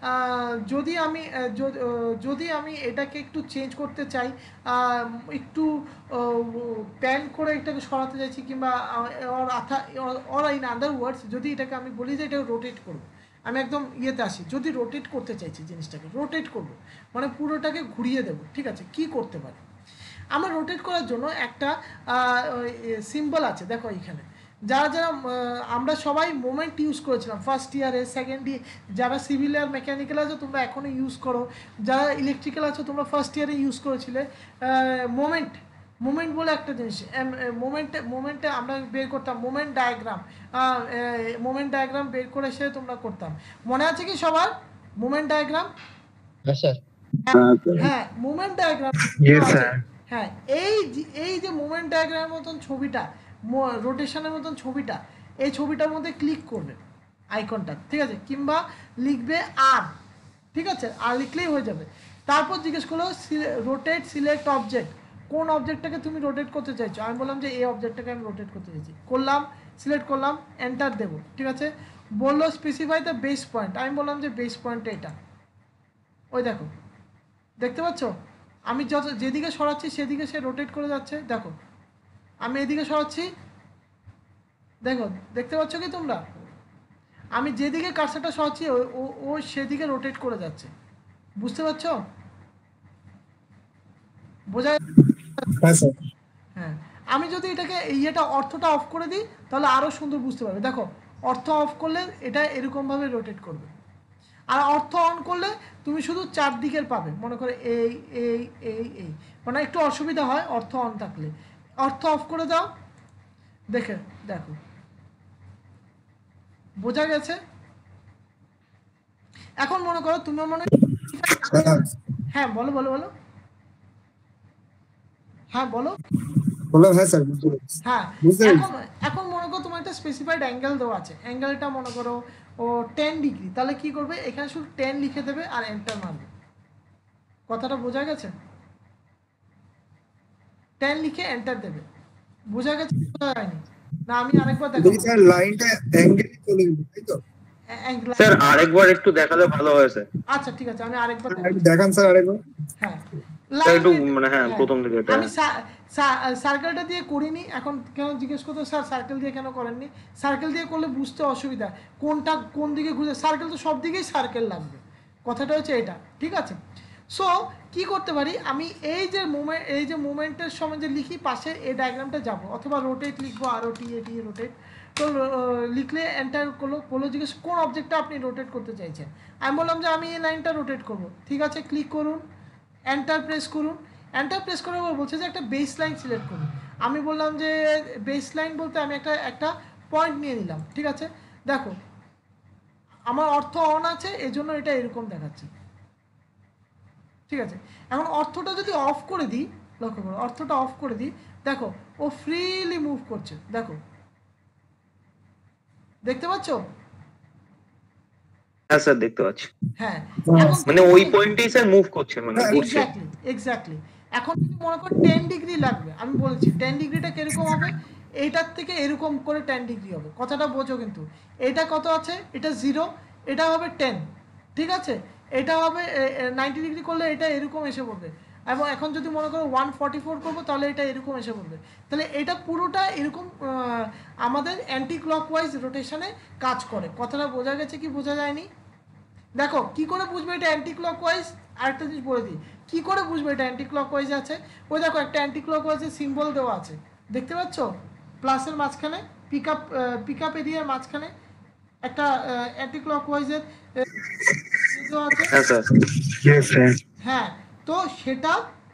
যদি আমি এটাকে একটু চেঞ্জ করতে চাই, একটু প্যান করে এটাকে সরাতে চাইছি, কিংবা অর ইন আদার ওয়ার্ডস যদি এটাকে আমি বলি যে এটা রোটেট করবো, আমি একদম ইয়েতে আসি, যদি রোটেট করতে চাইছি, জিনিসটাকে রোটেট করবো মানে পুরোটাকে ঘুরিয়ে দেবো। ঠিক আছে, কি করতে পারি আমরা রোটেট করার জন্য? একটা সিম্বল আছে, দেখো এইখানে। যারা আমরা সবাই মোমেন্ট ইউজ করেছিলাম ফার্স্ট ইয়ারে, সেকেন্ড ইয়ার, যারা সিভিল আর মেকানিক্যাল আছো তোমরা এখনও ইউজ করো, যারা ইলেকট্রিক্যাল আছো তোমরা ফার্স্ট ইয়ারে ইউজ করেছিলে। মোমেন্ট বলে একটা জিনিস, মোমেন্টে আমরা বের করতাম মোমেন্ট ডায়াগ্রাম বের করে সে তোমরা করতাম। মনে আছে কি সবার মোমেন্ট ডায়াগ্রাম? হ্যাঁ, মোমেন্ট ডায়াগ্রাম। হ্যাঁ, এই যে মোমেন্ট ডায়াগ্রামের মতন ছবিটা, রোটেশনের মতন ছবিটা, এই ছবিটার মধ্যে ক্লিক করবে আইকনটা, ঠিক আছে, কিংবা লিখবে আর, ঠিক আছে, আর লিখলেই হয়ে যাবে। তারপর জিজ্ঞেস করলো রোটেট সিলেক্ট অবজেক্ট, কোন অবজেক্টটাকে তুমি রোটেট করতে চাইছো। আমি বললাম যে এই অবজেক্টটাকে আমি রোটেট করতে চাইছি, করলাম, সিলেক্ট করলাম, এন্টার দেবো। ঠিক আছে, বললো স্পেসিফাই দ্য বেস পয়েন্ট, আমি বললাম যে বেস পয়েন্টটা এটা। ওই দেখো, দেখতে পাচ্ছ আমি যেদিকে সরাচ্ছি সেদিকে সে রোটেট করে যাচ্ছে। দেখো আমি এদিকে সরাচ্ছি, দেখো দেখতে পাচ্ছ কি তোমরা, আমি যেদিকে কার্সারটা সরাচ্ছি ও সেদিকে রোটেট করে যাচ্ছে। বুঝতে পারছো? বোঝা? হ্যাঁ, আমি যদি এটাকে ইয়েটা অর্থটা অফ করে দিই তাহলে আরও সুন্দর বুঝতে পারবে। দেখো অর্থ অফ করলে এটা এরকমভাবে রোটেট করবে, আর অর্থ অন করলে তুমি শুধু চারদিকের পাবে। মনে করে এই এই এই এই, মানে একটু অসুবিধা হয় অর্থ অন থাকলে। অর্থ অফ করে দাও, দেখো বোঝা গেছে? এখন মনে করো তুমি হ্যাঁ বলো বলো বলো হ্যাঁ বলো। হ্যাঁ স্যার হ্যাঁ, এখন মনে করো তোমার একটা স্পেসিফাইড অ্যাঙ্গেল দেওয়া আছে, অ্যাঙ্গেলটা মনে করো ও 10 ডিগ্রি, তাহলে কি করবে এখানে শুধু 10 লিখে দেবে আর এন্টার মারবে। কথাটা বোঝা গেছে? 10 লিখে এন্টার দেবে। বোঝা গেছে? বোঝা যায়নি না? আমি আরেকবার দেখাবো। স্যার লাইনটা অ্যাঙ্গেলে চলে গেল, তাই তো? স্যার আরেকবার একটু দেখালে ভালো হয় স্যার। আচ্ছা ঠিক আছে, আমি আরেকবার দেখান স্যার আরেকবার। হ্যাঁ, একটু মানে হ্যাঁ প্রথম থেকে এটা আমি সার্কেলটা দিয়ে করিনি। এখন কেন জিজ্ঞেস করতো স্যার সার্কেল দিয়ে কেন করেননি? সার্কেল দিয়ে করলে বুঝতে অসুবিধা, কোনটা কোন দিকে ঘুরে। সার্কেল তো সব দিকেই সার্কেল লাগবে, কথাটা হচ্ছে এটা। ঠিক আছে, সো কি করতে পারি আমি, এই যে মুভমেন্টের সময় যে লিখি পাশে এই ডায়াগ্রামটা যাব, অথবা রোটেট লিখবো, ROTAT রোটেট। তো লিখলে এন্টার করলো জিজ্ঞেস কোন অবজেক্টটা আপনি রোটেট করতে চাইছেন। আমি বললাম যে আমি এই লাইনটা রোটেট করব। ঠিক আছে, ক্লিক করুন, এন্টার প্রেস করুন। এন্টার প্রেস করে বলছে যে একটা বেস লাইন সিলেক্ট করুন। আমি বললাম যে বেস লাইন বলতে আমি একটা পয়েন্ট নিয়ে নিলাম। ঠিক আছে, দেখো আমার অর্থ অন আছে, এজন্য এটা এরকম দেখাচ্ছে। ঠিক আছে, এখন অর্থটা যদি অফ করে দিই লক্ষ্য করো, অর্থটা অফ করে দিই, দেখো ও ফ্রিলি মুভ করছে, দেখো দেখতে পাচ্ছ? হ্যাঁ স্যার দেখতে পাচ্ছি, হ্যাঁ, হ্যাঁ, এখন মানে ওই পয়েন্টেই স্যার মুভ করছে, মানে হ্যাঁ, ঘুরছে। Exactly exactly. এখন যদি মনে করো 10 ডিগ্রি লাগবে, আমি বলেছি 10 ডিগ্রিটা কিরকম হবে, এইটার থেকে এরকম করে 10 ডিগ্রি হবে, কথাটা বোঝো কিন্তু। এটা কত আছে, এটা 0, এটা হবে 10, ঠিক আছে, এটা হবে 90 ডিগ্রি করলে এটা এরকম এসে পড়বে, এবং এখন যদি মনে করো 144 করবো তাহলে এটা এরকম এসে পড়বে। তাহলে এটা পুরোটা এরকম আমাদের অ্যান্টি ক্লকওয়াইজ রোটেশনে কাজ করে, কথাটা বোঝা গেছে কি বোঝা যায়নি? দেখো কি করে বুঝবে এটা অ্যান্টি ক্লকওয়াইজ, আরেকটা জিনিস বলে দিই কি করে বুঝবে এটা অ্যান্টি ক্লকওয়াইজ আছে। ওই দেখো একটা অ্যান্টি ক্লকওয়াইজের সিম্বল দেওয়া আছে, দেখতে পাচ্ছ? প্লাসের মাঝখানে, পিক আপ এরিয়ার মাঝখানে একটা অ্যান্টি ক্লকওয়াইজের দেওয়া আছে। হ্যাঁ স্যার। হ্যাঁ, তো সেটা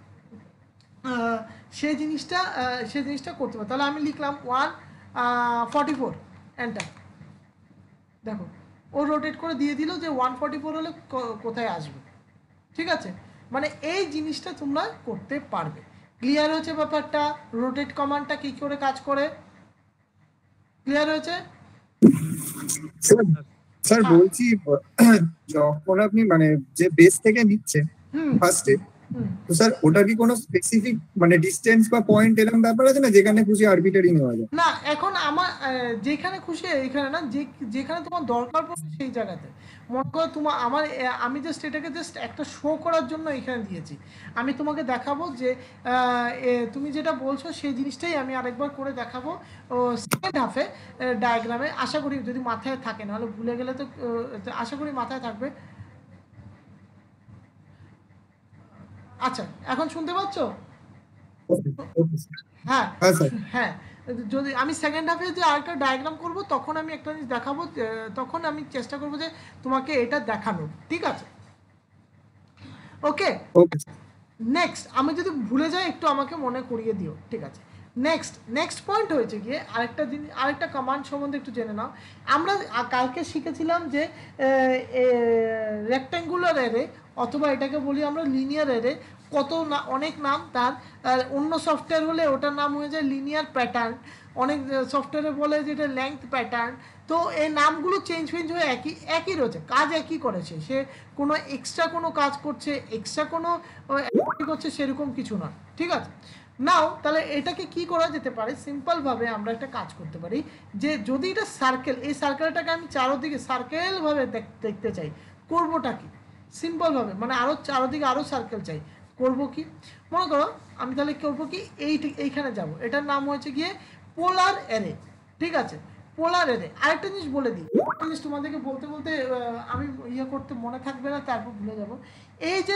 সেই জিনিসটা করতে পারে। তাহলে আমি লিখলাম 144 এন্টার, দেখো ও রোটেট করে দিয়ে দিল যে 144 হলে কোথায় আসবে, ঠিক আছে? মানে এই জিনিসটা তোমরা করতে পারবে। ক্লিয়ার হয়েছে ব্যাপারটা? রোটেট কমান্ডটা কি করে কাজ করে, ক্লিয়ার হয়েছে? স্যার বলছি যখন আপনি মানে যে বেস থেকে নিচ্ছেন ফার্স্টে, তো স্যার ওটা কি কোনো স্পেসিফিক মানে ডিসটেন্স বা পয়েন্ট এরকম ব্যাপার আছে না যেখানে খুশি আরবিটারি নেওয়া যায়? না, এখন আমার যেখানে খুশি এইখানে না, যেখানে তোমার দরকার পড়বে সেই জায়গাতে। মনে করো তোমার আমি জাস্ট এটাকে জাস্ট একটা শো করার জন্য এখানে দিয়েছি। আমি তোমাকে দেখাবো যে তুমি যেটা বলছো সেই জিনিসটাই আমি আরেকবার করে দেখাবো সেকেন্ড হাফে ডায়াগ্রামে, আশা করি যদি মাথায় থাকে, নাহলে ভুলে গেলে তো আশা করি মাথায় থাকবে। আচ্ছা, এখন শুনতে পাচ্ছ? হ্যাঁ হ্যাঁ স্যার। হ্যাঁ, যদি আমি সেকেন্ড হাফে যে আরেকটা ডায়াগ্রাম করব তখন আমি একটা জিনিস দেখাবো, তখন আমি চেষ্টা করব যে তোমাকে এটা দেখানোর, ঠিক আছে? ওকে, ওকে নেক্সট আমি যদি ভুলে যাই একটু আমাকে মনে করিয়ে দিও, ঠিক আছে? নেক্সট পয়েন্ট হয়েছে গিয়ে আরেকটা জিনিস, আরেকটা কমান্ড সম্বন্ধে একটু জেনে নাও। আমরা কালকে শিখেছিলাম যে রেক্ট্যাঙ্গুলার অ্যারে, অথবা এটাকে বলি আমরা লিনিয়ার অ্যারে, অনেক নাম তার। অন্য সফটওয়্যার হলে ওটার নাম হয়ে যায় লিনিয়ার প্যাটার্ন, অনেক সফটওয়্যারে বলে যেটা লেংথ প্যাটার্ন। তো এই নামগুলো চেঞ্জ হয়ে একই রয়েছে, কাজ একই করেছে, সে কোনো এক্সট্রা কোনো কাজ করছে, এক্সট্রা কোনো করছে সেরকম কিছু না, ঠিক আছে? নাও তাহলে এটাকে কি করা যেতে পারে, সিম্পলভাবে আমরা একটা কাজ করতে পারি যে যদি এটা সার্কেল, এই সার্কেলটাকে আমি চারোদিকে সার্কেলভাবে দেখতে চাই, করবোটা কি? সিম্পলভাবে মানে আরও চারোদিকে আরও সার্কেল চাই, করবো কি? মনে করো আমি তাহলে করবো কি, এইখানে যাব, এটার নাম হয়েছে গিয়ে পোলার অ্যারে, ঠিক আছে? Polar array. আরেকটা জিনিস বলে দিই, একটা জিনিস তোমাদেরকে বলতে বলতে আমি করতে মনে থাকবে না, তারপর ভুলে যাব। এই যে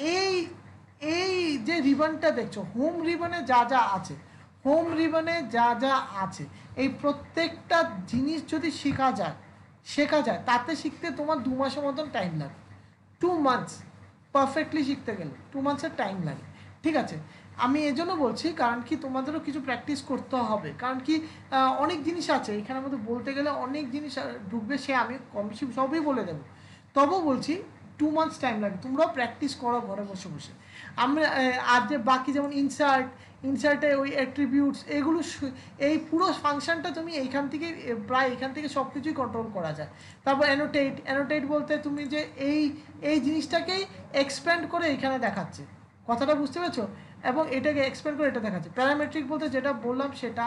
এই যে রিবনটা দেখছো, হোম রিবনে যা যা আছে, হোম রিবনে যা যা আছে, এই প্রত্যেকটা জিনিস যদি শেখা যায়, তাতে শিখতে তোমার 2 মাসের মতন টাইম লাগে। 2 মান্থস পারফেক্টলি শিখতে গেলে 2 মান্থসের টাইম লাগে, ঠিক আছে? আমি এজন্য বলছি, কারণ কি তোমাদেরও কিছু প্র্যাকটিস করতে হবে, কারণ কি অনেক জিনিস আছে এখানে আমাদের বলতে গেলে, অনেক জিনিস ঢুকবে, সে আমি কম বেশি সবই বলে দেবো, তবুও বলছি 2 মান্থস টাইম লাগে, তোমরাও প্র্যাকটিস করো ঘরে বসে বসে। আমরা আর যে বাকি যেমন ইনসার্টে ওই অ্যাট্রিবিউটস, এগুলো এই পুরো ফাংশনটা তুমি এইখান থেকে সব কিছুই কন্ট্রোল করা যায়। তারপর অ্যানোটেট বলতে তুমি যে এই জিনিসটাকেই এক্সপ্যান্ড করে এইখানে দেখাচ্ছে, কথাটা বুঝতে পেরেছো? এবং এটাকে এক্সপ্যান্ড করে এটা দেখাচ্ছে। প্যারামেট্রিক বলতে যেটা বললাম সেটা,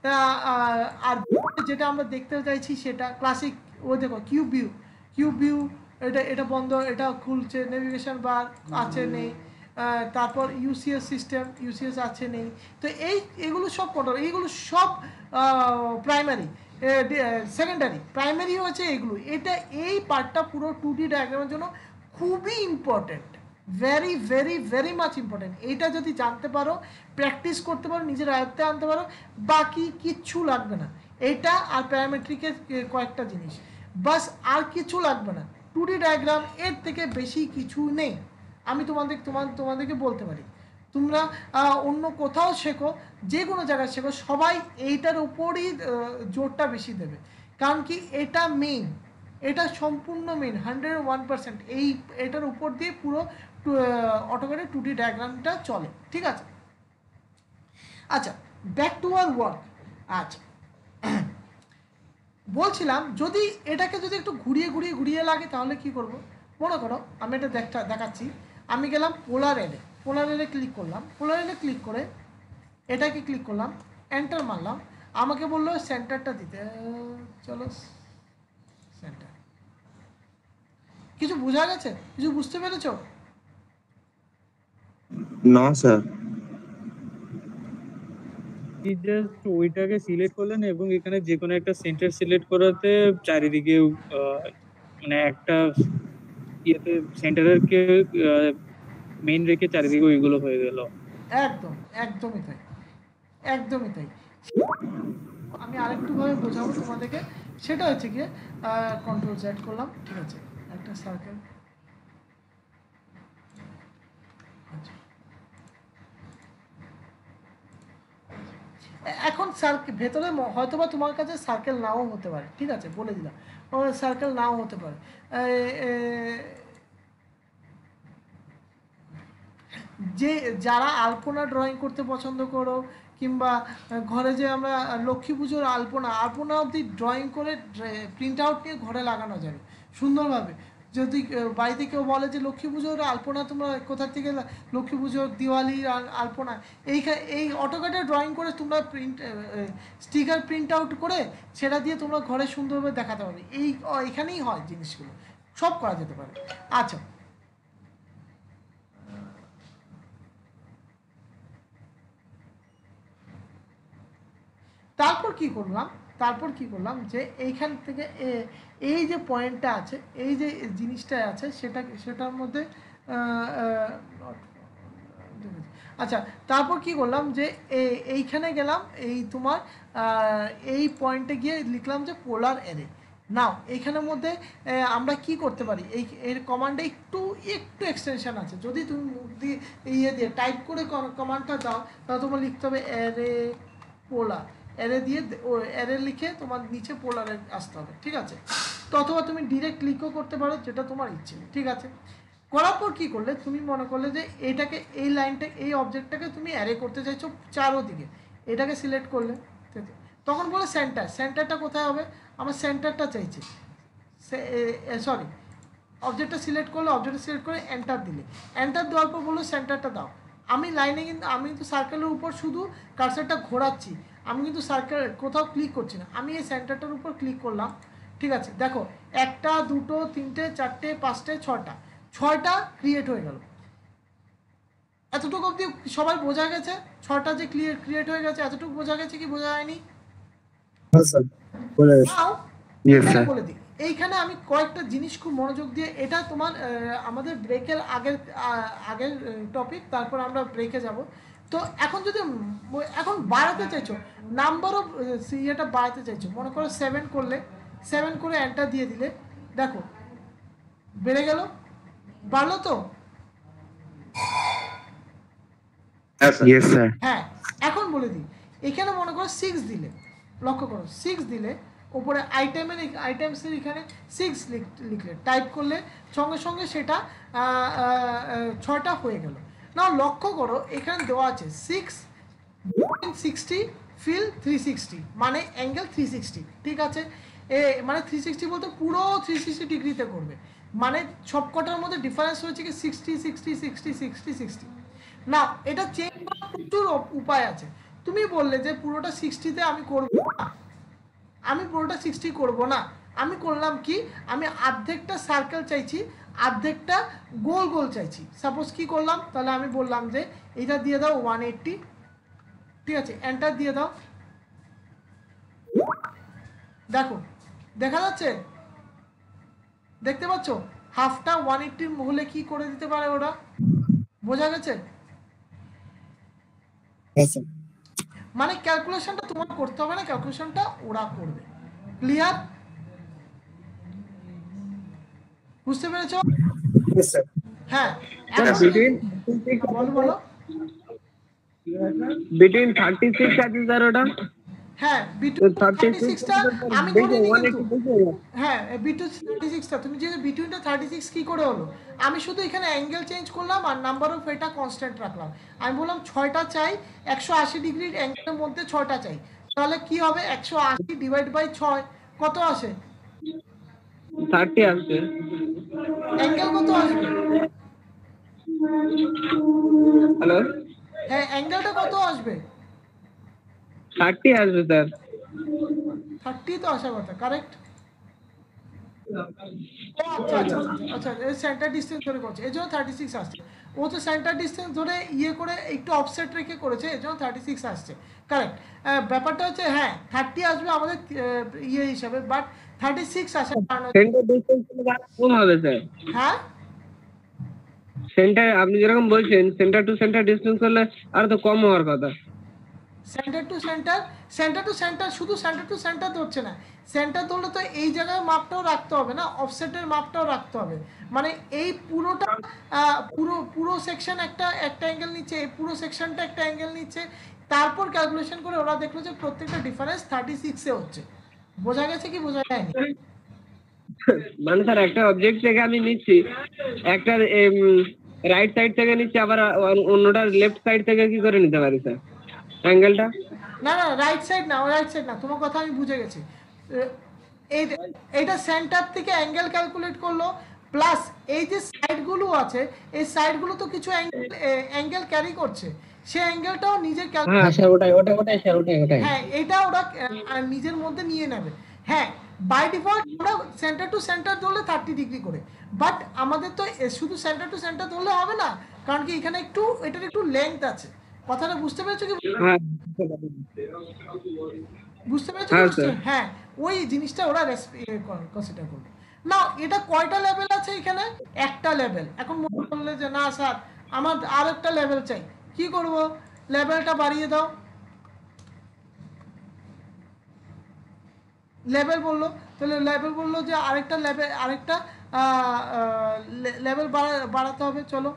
আর যেটা আমরা দেখতে চাইছি সেটা ক্লাসিক, ও দেখো কিউব ভিউ, এটা বন্ধ, এটা খুলছে, নেভিগেশন বার আছে নেই, তারপর ইউসিএস আছে নেই। তো এগুলো সব কন্ট্রোল, এইগুলো সব প্রাইমারি, সেকেন্ডারি, প্রাইমারি হচ্ছে এগুলো। এই পার্টটা পুরো 2D ডায়াগ্রামের জন্য খুবই important, very very very much important. এইটা যদি জানতে পারো, প্র্যাকটিস করতে পারো, নিজের আয়ত্তে আনতে পারো, বাকি কিচ্ছু লাগবে না। এটা আর প্যারামেট্রিকের কয়েকটা জিনিস, বাস, আর কিছু লাগবে না। 2D ডায়াগ্রাম, এর থেকে বেশি কিছু নেই। আমি তোমাদেরকে বলতে পারি, তোমরা অন্য কোথাও শেখো, যে কোনো জায়গায় শেখো, সবাই এইটার উপরই জোরটা বেশি দেবে, কারণ কি এটা মেইন, এটা সম্পূর্ণ মেইন, 101%। এটার উপর দিয়ে পুরো অটোমেটিক 2D ডায়াগ্রামটা চলে, ঠিক আছে? আচ্ছা, ব্যাক টু আর ওয়ার্ক। আচ্ছা, বলছিলাম যদি এটাকে যদি একটু ঘুরিয়ে লাগে তাহলে কি করব? মনে করো আমি এটা দেখাচ্ছি। আমি গেলাম পোলার এডে ক্লিক করলাম, পোলার এডে ক্লিক করে এটাকে ক্লিক করলাম, এন্টার মারলাম। আমাকে বললো সেন্টারটা দিতে, চলো সেন্টার। কিছু বোঝা গেছে? কিছু বুঝতে পেরেছো? না স্যার। জাস্ট ওইটাকে সিলেক্ট করলেন এবং এখানে যে কোনো একটা সেন্টার সিলেক্ট করাতে চারিদিকে মানে একটা ইয়েতে সেন্টারের কে মেইন রেখে চারিদিকে ওইগুলো হয়ে গেল। একদমই তাই। আমি আরেকটু ভাবে বোঝাবো তোমাদেরকে। সেটা হচ্ছে গিয়ে কন্ট্রোল জেড করলাম, ঠিক আছে, একটা সার্কেল। এখন ভেতরে হয়তোবা তোমার কাছে সার্কেল নাও হতে পারে, ঠিক আছে, বলে দিলাম সার্কেল নাও হতে পারে। যে যারা আলপনা ড্রয়িং করতে পছন্দ করো, কিংবা ঘরে যে আমরা লক্ষ্মী পুজোর আলপনা অবধি ড্রয়িং করে প্রিন্ট আউট নিয়ে ঘরে লাগানো যাবে সুন্দরভাবে। যদি বাড়িতে কেউ বলে যে লক্ষ্মী পুজোর আলপনা তোমরা কোথা থেকে, লক্ষ্মী পুজোর দিওয়ালির আলপনা, এই অটোক্যাডে ড্রয়িং করে তোমরা স্টিকার প্রিন্ট আউট করে সেটা দিয়ে তোমরা ঘরে সুন্দরভাবে দেখাতে পারবে। এখানেই হয় জিনিসগুলো, সব করা যেতে পারে। আচ্ছা, তারপর কি করলাম যে এইখান থেকে এই যে পয়েন্টটা আছে, এই যে জিনিসটা আছে সেটার মধ্যে আচ্ছা, তারপর কি করলাম যে এইখানে গেলাম, এই তোমার এই পয়েন্টে গিয়ে লিখলাম যে পোলার অ্যারে। নাও এইখানের মধ্যে আমরা কি করতে পারি, এর কমান্ডে একটু এক্সটেনশন আছে। যদি তুমি মুখ দিয়ে দিয়ে টাইপ করে কমান্ডটা দাও তাহলে তোমার লিখতে হবে অ্যারে পোলার, অ্যারে দিয়ে অ্যারে লিখে তোমার নিচে পোলারে আসতে হবে, ঠিক আছে। তো অথবা তুমি ডিরেক্ট ক্লিকও করতে পারো, যেটা তোমার ইচ্ছে, ঠিক আছে। করার পর কী করলে, তুমি মনে করলে যে এটাকে, এই লাইনটা, এই অবজেক্টটাকে তুমি অ্যারে করতে চাইছো চারোদিকে, এটাকে সিলেক্ট করলে, তখন বলে সেন্টারটা কোথায় হবে? আমার সেন্টারটা চাইছে, সরি, অবজেক্টটা সিলেক্ট করে এন্টার দিলে, এন্টার দেওয়ার পর বললো সেন্টারটা দাও। আমি কিন্তু সার্কেলের উপর শুধু কার্সারটা ঘোরাচ্ছি, আমি কিন্তু সার্কেল কোথাও ক্লিক করছি না। আমি এই সেন্টারটার উপর ক্লিক করলাম, ঠিক আছে। দেখো 1 2 3 4 5 6টা ক্রিয়েট হয়ে গেল। এতটুকু অবধি সবাই বোঝা গেছে? 6টা যে ক্রিয়েট হয়ে গেছে, এতটুকু বোঝা গেছে কি বোঝা যায়নি? বলে দিই, এইখানে আমি কয়েকটা জিনিস খুব মনোযোগ দিয়ে, এটা তোমার আমাদের ব্রেকের আগের টপিক, তারপর আমরা ব্রেকে যাব। তো এখন যদি এখন বাড়াতে চাইছো, নাম্বার অফ এটা বাড়াতে চাইছো, মনে করো 7 করলে, 7 করে এন্টার দিয়ে দিলে, দেখো বেড়ে গেল, বাড়লো তো? হ্যাঁ, এখন বলে দিই, এখানে মনে করো 6 দিলে, লক্ষ্য করো 6 দিলে উপরে আইটেমসের এখানে 6 লিখলে, টাইপ করলে সঙ্গে সঙ্গে সেটা 6টা হয়ে গেল। না, লক্ষ্য করো এখানে দেওয়া আছে 6 ফিল 360, মানে অ্যাঙ্গেল 360, ঠিক আছে। মানে 360 বলতে পুরো 360 ডিগ্রিতে করবে, মানে সবকটার মধ্যে ডিফারেন্স হয়েছে কি 60 না। এটা চেঞ্জ করার প্রচুর উপায় আছে। তুমি বললে যে পুরোটা 60তে আমি করব না, আমি পুরোটা 60 করব না, আমি করলাম কি, আমি অর্ধেকটা সার্কেল চাইছি, অর্ধেকটা গোল চাইছি। সাপোজ কি করলাম, তাহলে আমি বললাম যে এটা দিয়ে দাও 180, ঠিক আছে, এন্টার দিয়ে দাও। দেখো দেখা যাচ্ছে, দেখতে পাচ্ছ হাফটা 180 হলে কি করে দিতে পারে ওরা, বোঝা গেছে? মানে ক্যালকুলেশনটা তোমার করতে হবে না, ক্যালকুলেশনটা ওরা করবে। ক্লিয়ার? বুঝতে পেরেছ? হ্যাঁ, বলো। বিটুইন 36 আছে স্যার ওটা। হ্যাঁ বিটু তো 36 36টা আমি দেখো করিনি 180 কিন্তু দেখো হ্যাঁ বিটু 36টা তুমি যে বিটুইনটা 36 কি করে হলো আমি শুধু এখানে অ্যাঙ্গেল চেঞ্জ করলাম আর নাম্বার অফ এটা কনস্ট্যান্ট রাখলাম আমি বললাম 6টা চাই 180 ডিগ্রির অ্যাঙ্গেলের মধ্যে 6টা চাই তাহলে কি হবে 180 ডিভাইড বাই 6 কত আসে 30 আসবে। অ্যাঙ্গেল কত আসবে হ্যালো হ্যাঁ অ্যাঙ্গেলটা কত আসবে 30 আসবে স্যার। 30 তো আসার কথা কারেক্ট আচ্ছা আচ্ছা আচ্ছা এই সেন্টার ডিসটেন্স ধরে করছে এই জন্য 36 আসছে ও তো সেন্টার ডিসটেন্স ধরে ইয়ে করে একটু অফসেট রেখে করেছে এই জন্য 36 আসছে কারেক্ট ব্যাপারটা হচ্ছে হ্যাঁ 30 আসবে আমাদের ইয়ে হিসাবে বাট 36 আসার কারণ সেন্টার ডিসটেন্স কম হবে স্যার। হ্যাঁ সেন্টার আপনি যেরকম বলছেন সেন্টার টু সেন্টার ডিসটেন্স করলে আর তো কম হওয়ার কথা। সেন্টার টু সেন্টার শুধু সেন্টার টু সেন্টার ধরছে না সেন্টার ধরলে তো এই জায়গায় মাপটাও রাখতে হবে না অফসেটের মাপটাও রাখতে হবে মানে এই পুরোটা পুরো সেকশন একটা অ্যাঙ্গেল নিচ্ছে এই পুরো সেকশনটা একটা অ্যাঙ্গেল নিচ্ছে তারপর ক্যালকুলেশন করে ওরা দেখলো যে প্রত্যেকটা ডিফারেন্স 36 এ হচ্ছে বোঝা গেছে কি বোঝা যায়নি মানে স্যার একটা অবজেক্ট থেকে আমি নিচ্ছি একটা রাইট সাইড থেকে নিচ্ছি আবার অন্যটা লেফট সাইড থেকে কি করে নিতে পারি স্যার অ্যাঙ্গেলটা? না রাইট সাইড না তোমার কথা আমি বুঝে গেছি এইটা সেন্টার থেকে অ্যাঙ্গেল ক্যালকুলেট করলো প্লাস এই যে সাইডগুলো আছে এই সাইডগুলো তো কিছু অ্যাঙ্গেল ক্যারি করছে সেই অ্যাঙ্গেলটাও নিজের হ্যাঁ স্যার ওটাই স্যার ওটাই হ্যাঁ এটা ওরা নিজের মধ্যে নিয়ে নেবে হ্যাঁ বাই ডিফল্ট আমরা সেন্টার টু সেন্টার ধরলে 30 ডিগ্রি করে বাট আমাদের তো শুধু সেন্টার টু সেন্টার ধরলে হবে না কারণ কি এখানে এটার একটু লেন্থ আছে কথাটা বুঝতে পেরেছো কি বুঝতে পেরেছো হ্যাঁ ওই জিনিসটা ওরা কনসিডার করবে না এটা কয়টা লেভেল আছে এখানে একটা লেভেল এখন মনে করলে যে না স্যার আমার আরেকটা লেভেল চাই কি করব লেভেলটা বাড়িয়ে দাও লেভেল বললো যে আরেকটা লেভেল বাড়াতে হবে চলো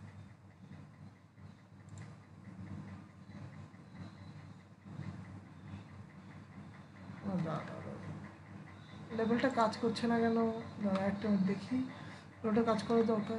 লেভেলটা কাজ করছে না কেন একটা দেখি ওটা কাজ করা দরকার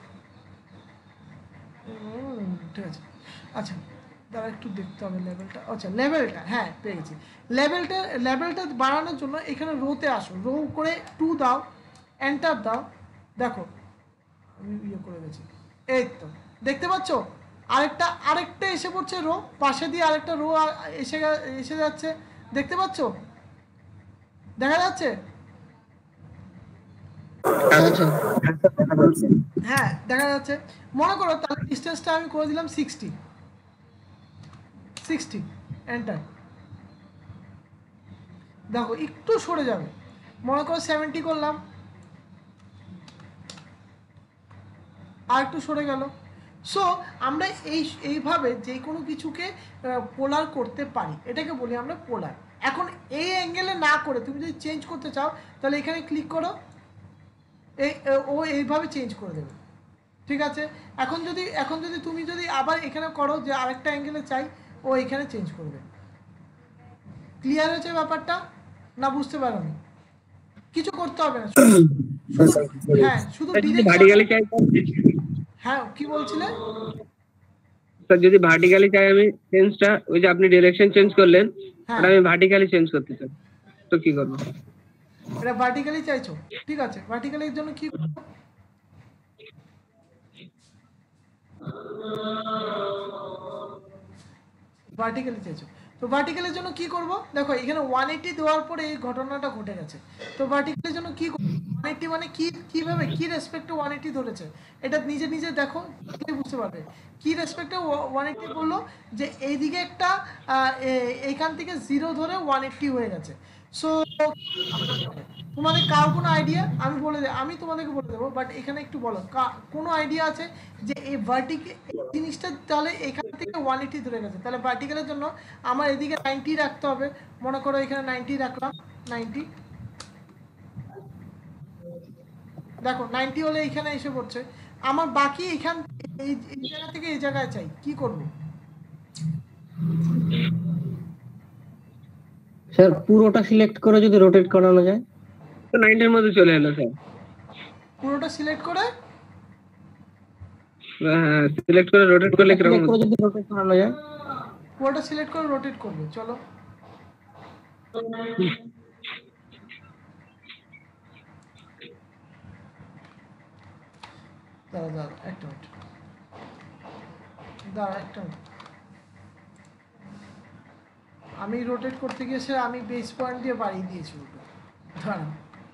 ঠিক আছে আচ্ছা দাঁড়া একটু দেখতে হবে লেভেলটা আচ্ছা লেভেলটা হ্যাঁ পেয়ে গেছি লেভেলটা বাড়ানোর জন্য এখানে রোতে আসো রো করে 2 দাও এন্টার দাও দেখো আমি ইয়ে করে গেছি এই তো দেখতে পাচ্ছ আরেকটা এসে পড়ছে রো পাশে দিয়ে আরেকটা রো এসে যাচ্ছে দেখতে পাচ্ছ দেখা যাচ্ছে হ্যাঁ দেখা যাচ্ছে মনে করো তাহলে ডিসটেন্সটা আমি করে দিলাম 60 এন্টার দেখো একটু সরে যাবে মনে করো 70 করলাম আর একটু সরে গেল সো আমরা এইভাবে যে কোনো কিছুকে পোলার করতে পারি এটাকে বলি আমরা পোলার এখন এই অ্যাঙ্গেলে না করে তুমি যদি চেঞ্জ করতে চাও তাহলে এখানে ক্লিক করো ও এইভাবে চেঞ্জ করে দেবে ঠিক আছে এখন যদি তুমি যদি আবার এখানে করো যে আরেকটা অ্যাঙ্গেলে চাই ও এখানে চেঞ্জ করবে ক্লিয়ার হয়েছে ব্যাপারটা না বুঝতে পারোনি কিছু করতে হবে না হ্যাঁ শুধু ভার্টিক্যালি চাই হ্যাঁ কি বলছিলে স্যার যদি ভার্টিক্যালি চাই আমি চেঞ্জটা ওই যে আপনি ডাইরেকশন চেঞ্জ করলেন আর আমি ভার্টিক্যালি চেঞ্জ করতে চাই তো কি করব এটা ভার্টিক্যালি চাইছো ঠিক আছে ভার্টিক্যালির জন্য কি করব ভার্টিক্যালি চাইছো তো ভার্টিক্যালের জন্য কি করব দেখো এখানে 180 দেওয়ার পরে এই ঘটনাটা ঘটে গেছে তো ভার্টিক্যালের জন্য কি 180 মানে কিভাবে কি রেসপেক্টে 180 ধরেছে এটা নিজে দেখো বুঝতে পারবে কি রেসপেক্টে 180 বললো যে এইদিকে একটা এইখান থেকে 0 ধরে 180 হয়ে গেছে সো তোমাদের কার কোনো আইডিয়া আমি তোমাদেরকে বলে দেবো বাট এখানে একটু বলো কোনো আইডিয়া আছে যে এই ভার্টিক্যাল জিনিসটা তাহলে এখান থেকে 180 ধরে গেছে তাহলে ভার্টিক্যালের জন্য আমার এদিকে 90 রাখতে হবে মনে করো এখানে 90 রাখলাম 90 দেখো 90 হলে এখানে এসে পড়ছে আমার বাকি এখান এই জায়গা থেকে এই জায়গায় চাই কি করব স্যার পুরোটা সিলেক্ট করে যদি রোটেট করানো যায় তো 90 এর মধ্যে চলে এলো স্যার। পুরোটা সিলেক্ট করে সিলেক্ট করে রোটেট করলে কিরকম যদি রোটেট করানো যায়? পুরোটা সিলেক্ট করে রোটেট করবে। চলো দাঁড়া একটা মিনিট, আমি রোটেট করতে গিয়ে স্যার আমি বেস পয়েন্ট দিয়ে বাড়িয়ে দিয়েছি উল্টো। দাঁড়ান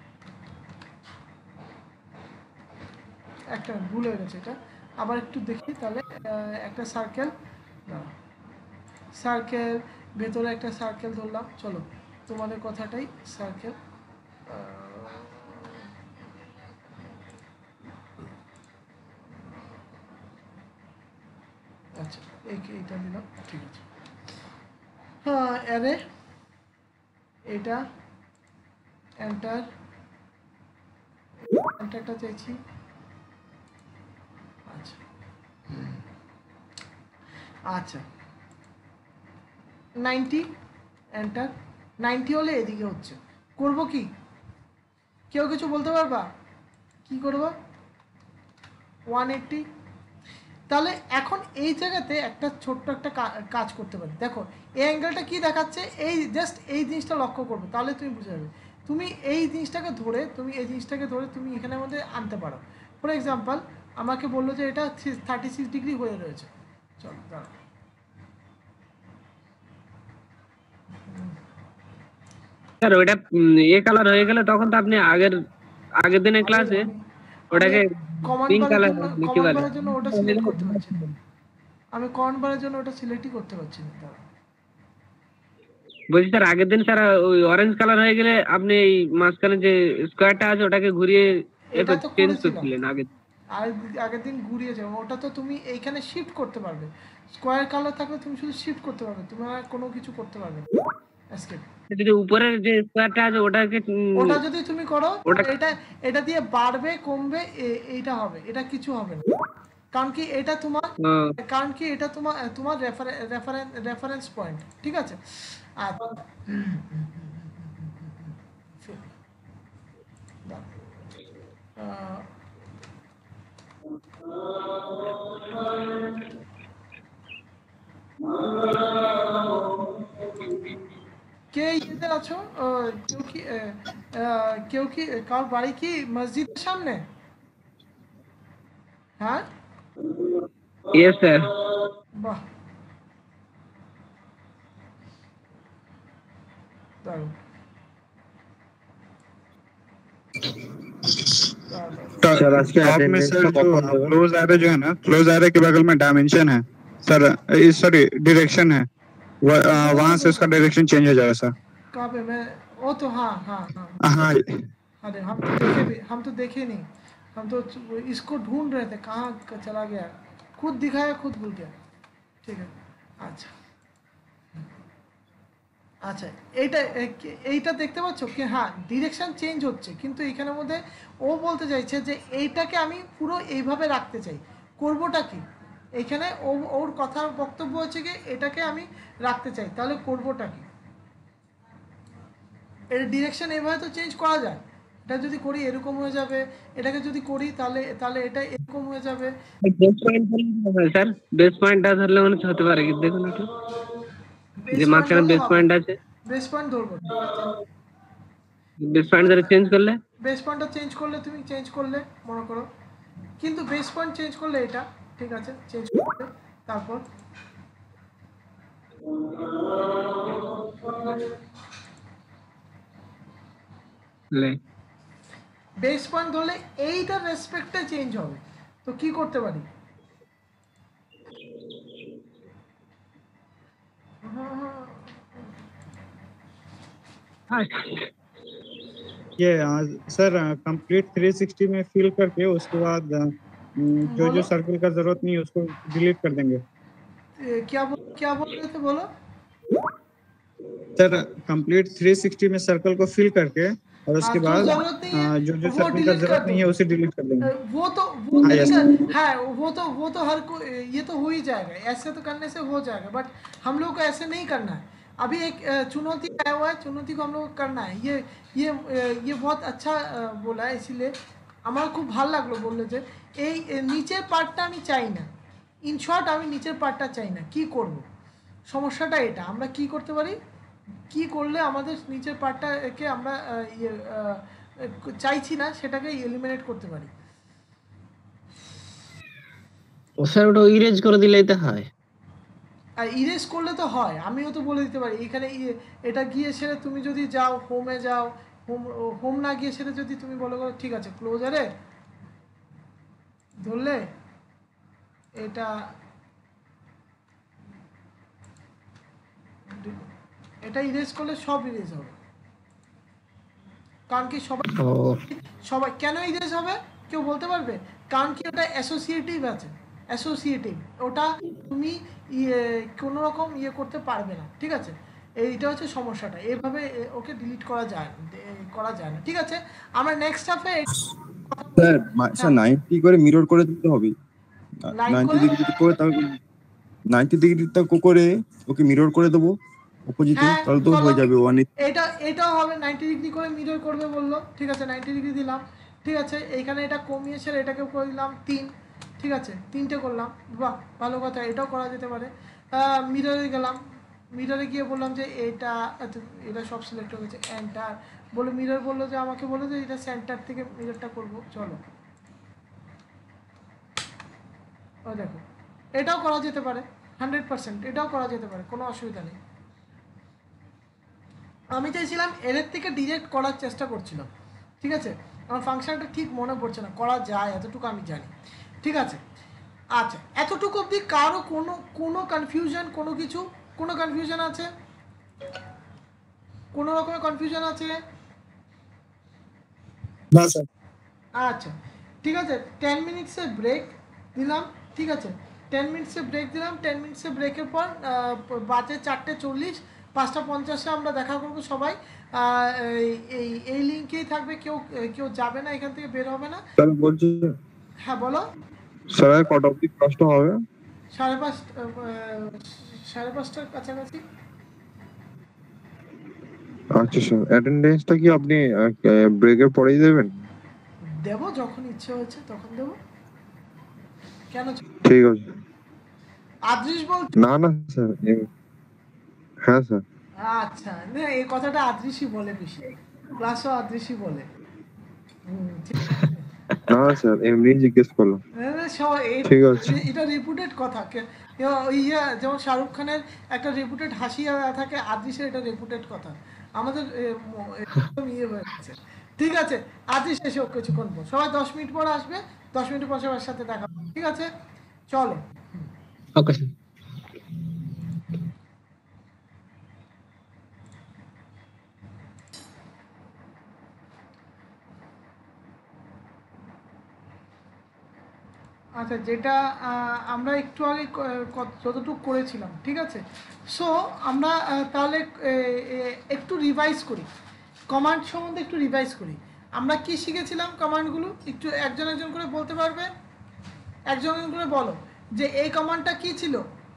একটা ভুল হয়ে গেছে, এটা আবার একটু দেখি তাহলে। একটা সার্কেল ভেতরে একটা সার্কেল ধরলাম। চলো তোমাদের কথাটাই সার্কেল, আচ্ছা এইটা দিলাম, ঠিক আছে। হ্যাঁ অ্যারে এটা এন্টারটা চাইছি। আচ্ছা 90 এন্টার। 90 হলে এদিকে হচ্ছে, করব কি? কেউ কিছু বলতে পারবা কি করব? 180। তাহলে এখন এই জায়গাতে একটা ছোট্ট একটা কাজ করতে পারি। দেখো এই অ্যাঙ্গেলটা কি দেখাচ্ছে, এই জাস্ট এই জিনিসটা লক্ষ্য করবে, তাহলে তুমি বুঝে যাবে। তুমি এই জিনিসটাকে ধরে তুমি এখানের মধ্যে আনতে পারো। ফর এক্সাম্পল আমাকে বললো যে এটা 36 ডিগ্রি হয়ে রয়েছে। চলো দাঁড়াও, স্যার ওইটা কালার হয়ে গেলে তখন তো আপনি আগের দিনের ক্লাসে ওটাকে পিঙ্ক কালার লিখতে পারেন। জন্য ওটা সিলেক্ট করতে পারছি না, আমি কর্ন বারের জন্য ওটা সিলেক্টই করতে পারছি না। বলছি স্যার আগের দিন স্যার ওই অরেঞ্জ কালার হয়ে গেলে আপনি এই মাঝখানে যে স্কোয়ারটা আছে ওটাকে ঘুরিয়ে এটা তো চেঞ্জ করেছিলাম করছিলেন আগের দিন ঘুরিয়ে যাবো। ওটা তো তুমি এইখানে শিফট করতে পারবে, স্কোয়ার কালার থাকলে তুমি শুধু শিফট করতে পারবে, তুমি আর কোনো কিছু করতে পারবে না। এসকেপ। যদি উপরের যে স্কোয়ারটা আছে ওটা যদি তুমি করো এটা দিয়ে বাড়বে কমবে, এইটা হবে, এটা কিছু হবে না। কারণ কি এটা তোমার রেফারেন্স পয়েন্ট, ঠিক আছে। কে ইয়েতে আছো? কেউ কি কার বাড়ি কি মসজিদের সামনে? হ্যাঁ ইয়েস স্যার। বাহ দারুণ। सर आज के टॉप में अटेंडेंस सर का जो कौन होगा? क्लोज एरो जो है ना, क्लोज एरो के बगल में डायमेंशन है सर, सॉरी डायरेक्शन है, वहां से उसका डायरेक्शन चेंज हो जाएगा सर। कहाँ पे? मैं वो तो हाँ हाँ हाँ हाँ अरे हम तो देखे नहीं, हम तो इसको ढूंढ रहे थे कहाँ चला गया, खुद दिखाया खुद भूल गया। ठीक है আচ্ছা আচ্ছা এইটা দেখতে পাচ্ছ কি? হ্যাঁ ডিরেকশন চেঞ্জ হচ্ছে, কিন্তু এখানের মধ্যে ও বলতে চাইছে যে এইটাকে আমি পুরো এইভাবে রাখতে চাই, করবোটা কি? এখানে ওর কথার বক্তব্য হচ্ছে কি এটাকে আমি রাখতে চাই, তাহলে করবোটা কি? এর ডিরেকশন এইভাবে তো চেঞ্জ করা যায়, এটা যদি করি এরকম হয়ে যাবে, এটাকে যদি করি তাহলে এটা এরকম হয়ে যাবে। বেস পয়েন্ট স্যার, বেস পয়েন্টটা ধরলে মনে হতে পারে কি? দেখুন একটু যে মাঝখানে বেস পয়েন্ট আছে, বেস পয়েন্ট ধরবো, বেস পয়েন্ট ধরে চেঞ্জ করলে, বেস পয়েন্টটা চেঞ্জ করলে তুমি চেঞ্জ করলে মনে করো, কিন্তু বেস পয়েন্ট চেঞ্জ করলে এটা ঠিক আছে, চেঞ্জ করলে তারপর বেস পয়েন্ট ধরলে এইটার রেসপেক্টে চেঞ্জ হবে। তো কি করতে পারি? ये सर कंप्लीट 360 में फिल करके उसके बाद जो सर्कल का जरूरत नहीं है उसको डिलीट कर देंगे। क्या बोल रहे थे बोलो सर। कंप्लीट 360 में सर्कल को फिल करके और उसके बाद जो सर्कल का जरूरत नहीं है उसे डिलीट कर देंगे। वो तो हर को ये तो हो ही जाएगा, ऐसे तो करने से हो जाएगा, बट हम लोग को ऐसे नहीं करना है। अभी एक चुनौती आया हुआ है, चुनौती को हम लोग करना है। ये बहुत अच्छा बोला है, इसीलिए আমার খুব ভালো লাগলো বললে যে এই নিচের পার্টটা আমি চাই না। ইন শর্ট আমি নিচের পার্টটা চাই না। কি করব? সমস্যাটা এটা, আমরা কি করতে পারি, কি করলে আমাদের নিচের পার্টটাকে আমরা চাইছি না সেটাকে এলিমিনেট করতে পারি। ও স্যার ওটা ইরেজ করে দিলেই তো হয়। আর ইরেজ করলে তো হয়, আমিও তো বলে দিতে পারি এখানে এটা গিয়ে সেরে তুমি যদি যাও হোমে যাও, হোম না গিয়ে সেরে যদি তুমি বলো ঠিক আছে ক্লোজারে ধরলে এটা ইরেজ করলে সব ইরেজ হবে। কারণ কি সবাই কেন ইরেজ হবে কেউ বলতে পারবে? কারণ কি ওটা অ্যাসোসিয়েটিভ আছে, অ্যাসোসিয়েটিভ, ওটা তুমি কোনো রকম করতে পারবে না। ঠিক আছে, এইটা হচ্ছে সমস্যাটা, এইভাবে ওকে ডিলিট করা যায় না। ঠিক আছে, আমরা নেক্সট হাফে স্যার 90 করে মিরর করে দিতে হবে। 90 ডিগ্রি করে তাহলে 90 ডিগ্রি করে ওকে মিরর করে দেবো অপোজিটে, তাহলে তো হয়ে যাবে 180। এটাও হবে 90 ডিগ্রি করে মিরর করবে বললো। ঠিক আছে, 90 ডিগ্রি দিলাম। ঠিক আছে, এইখানে এটা কমিয়ে ছেড়ে এটাকে করে দিলাম 3। ঠিক আছে, 3টে করলাম, বাহ ভালো কথা, এটাও করা যেতে পারে। মিররে গেলাম, মিররে গিয়ে বললাম যে এটা সব সিলেক্ট হয়ে গেছে, এন্টার বলে মিরর বললো যে আমাকে বলে যে এটা সেন্টার থেকে মিররটা করবো। চলো দেখো, এটাও করা যেতে পারে 100%, এটাও করা যেতে পারে, কোনো অসুবিধা নেই। আমি চাইছিলাম এর থেকে ডিরেক্ট করার চেষ্টা করছিলাম। ঠিক আছে, আমার ফাংশনটা ঠিক মনে পড়ছে না, করা যায় এতটুকু আমি জানি। ঠিক আছে, আচ্ছা এতটুকু অবধি কারো কোনো কনফিউশন, কোনো কনফিউশন আছে? কোনো রকমের কনফিউশন আছে? না স্যার। আচ্ছা ঠিক আছে, 10 মিনিটসের ব্রেক দিলাম। ঠিক আছে, 10 মিনিটসের ব্রেক দিলাম। 10 মিনিটসের ব্রেকের পর বাজে 4:40, 5:50 আমরা দেখা করবো সবাই। এই লিঙ্কেই থাকবে, কেউ যাবে না, এখান থেকে বের হবে না। স্যার বলছি, হ্যাঁ বলো স্যার কত অবধি ক্লাসটা হবে? 5:30টার কাছাকাছি। আচ্ছা স্যার, অ্যাটেন্ডেন্সটা কি আপনি ব্রেকের পরেই দেবেন? দেবো, যখন ইচ্ছে হচ্ছে তখন দেবো। কেন? ঠিক আছে। আদৃশ বল। না স্যার, হ্যাঁ স্যার। আচ্ছা, না এই কথাটা আদৃশই বলে, বেশি ক্লাসও আদৃশই বলে। না স্যার, এমনি জিজ্ঞেস করলাম। ঠিক আছে, এটা রেপুটেড কথা। যেমন শাহরুখ খানের একটা রেপুটেড হাসি থাকে, আদৃশের এটা রেপুটেড কথা, আমাদের ইয়ে হয়ে গেছে। ঠিক আছে, আদৃশ এসে কিছুক্ষণ পর, সবাই 10 মিনিট পর আসবে, 10 মিনিট পর সবার সাথে দেখা। ঠিক আছে, চলো। Okay sir. আচ্ছা, যেটা আমরা একটু আগে যতটুকু করেছিলাম, ঠিক আছে। সো আমরা তাহলে একটু রিভাইজ করি, কমান্ড সম্বন্ধে একটু রিভাইজ করি। আমরা কি শিখেছিলাম কমান্ডগুলো একটু একজন করে বলতে পারবে? একজন করে বলো যে এই কমান্ডটা কি ছিল,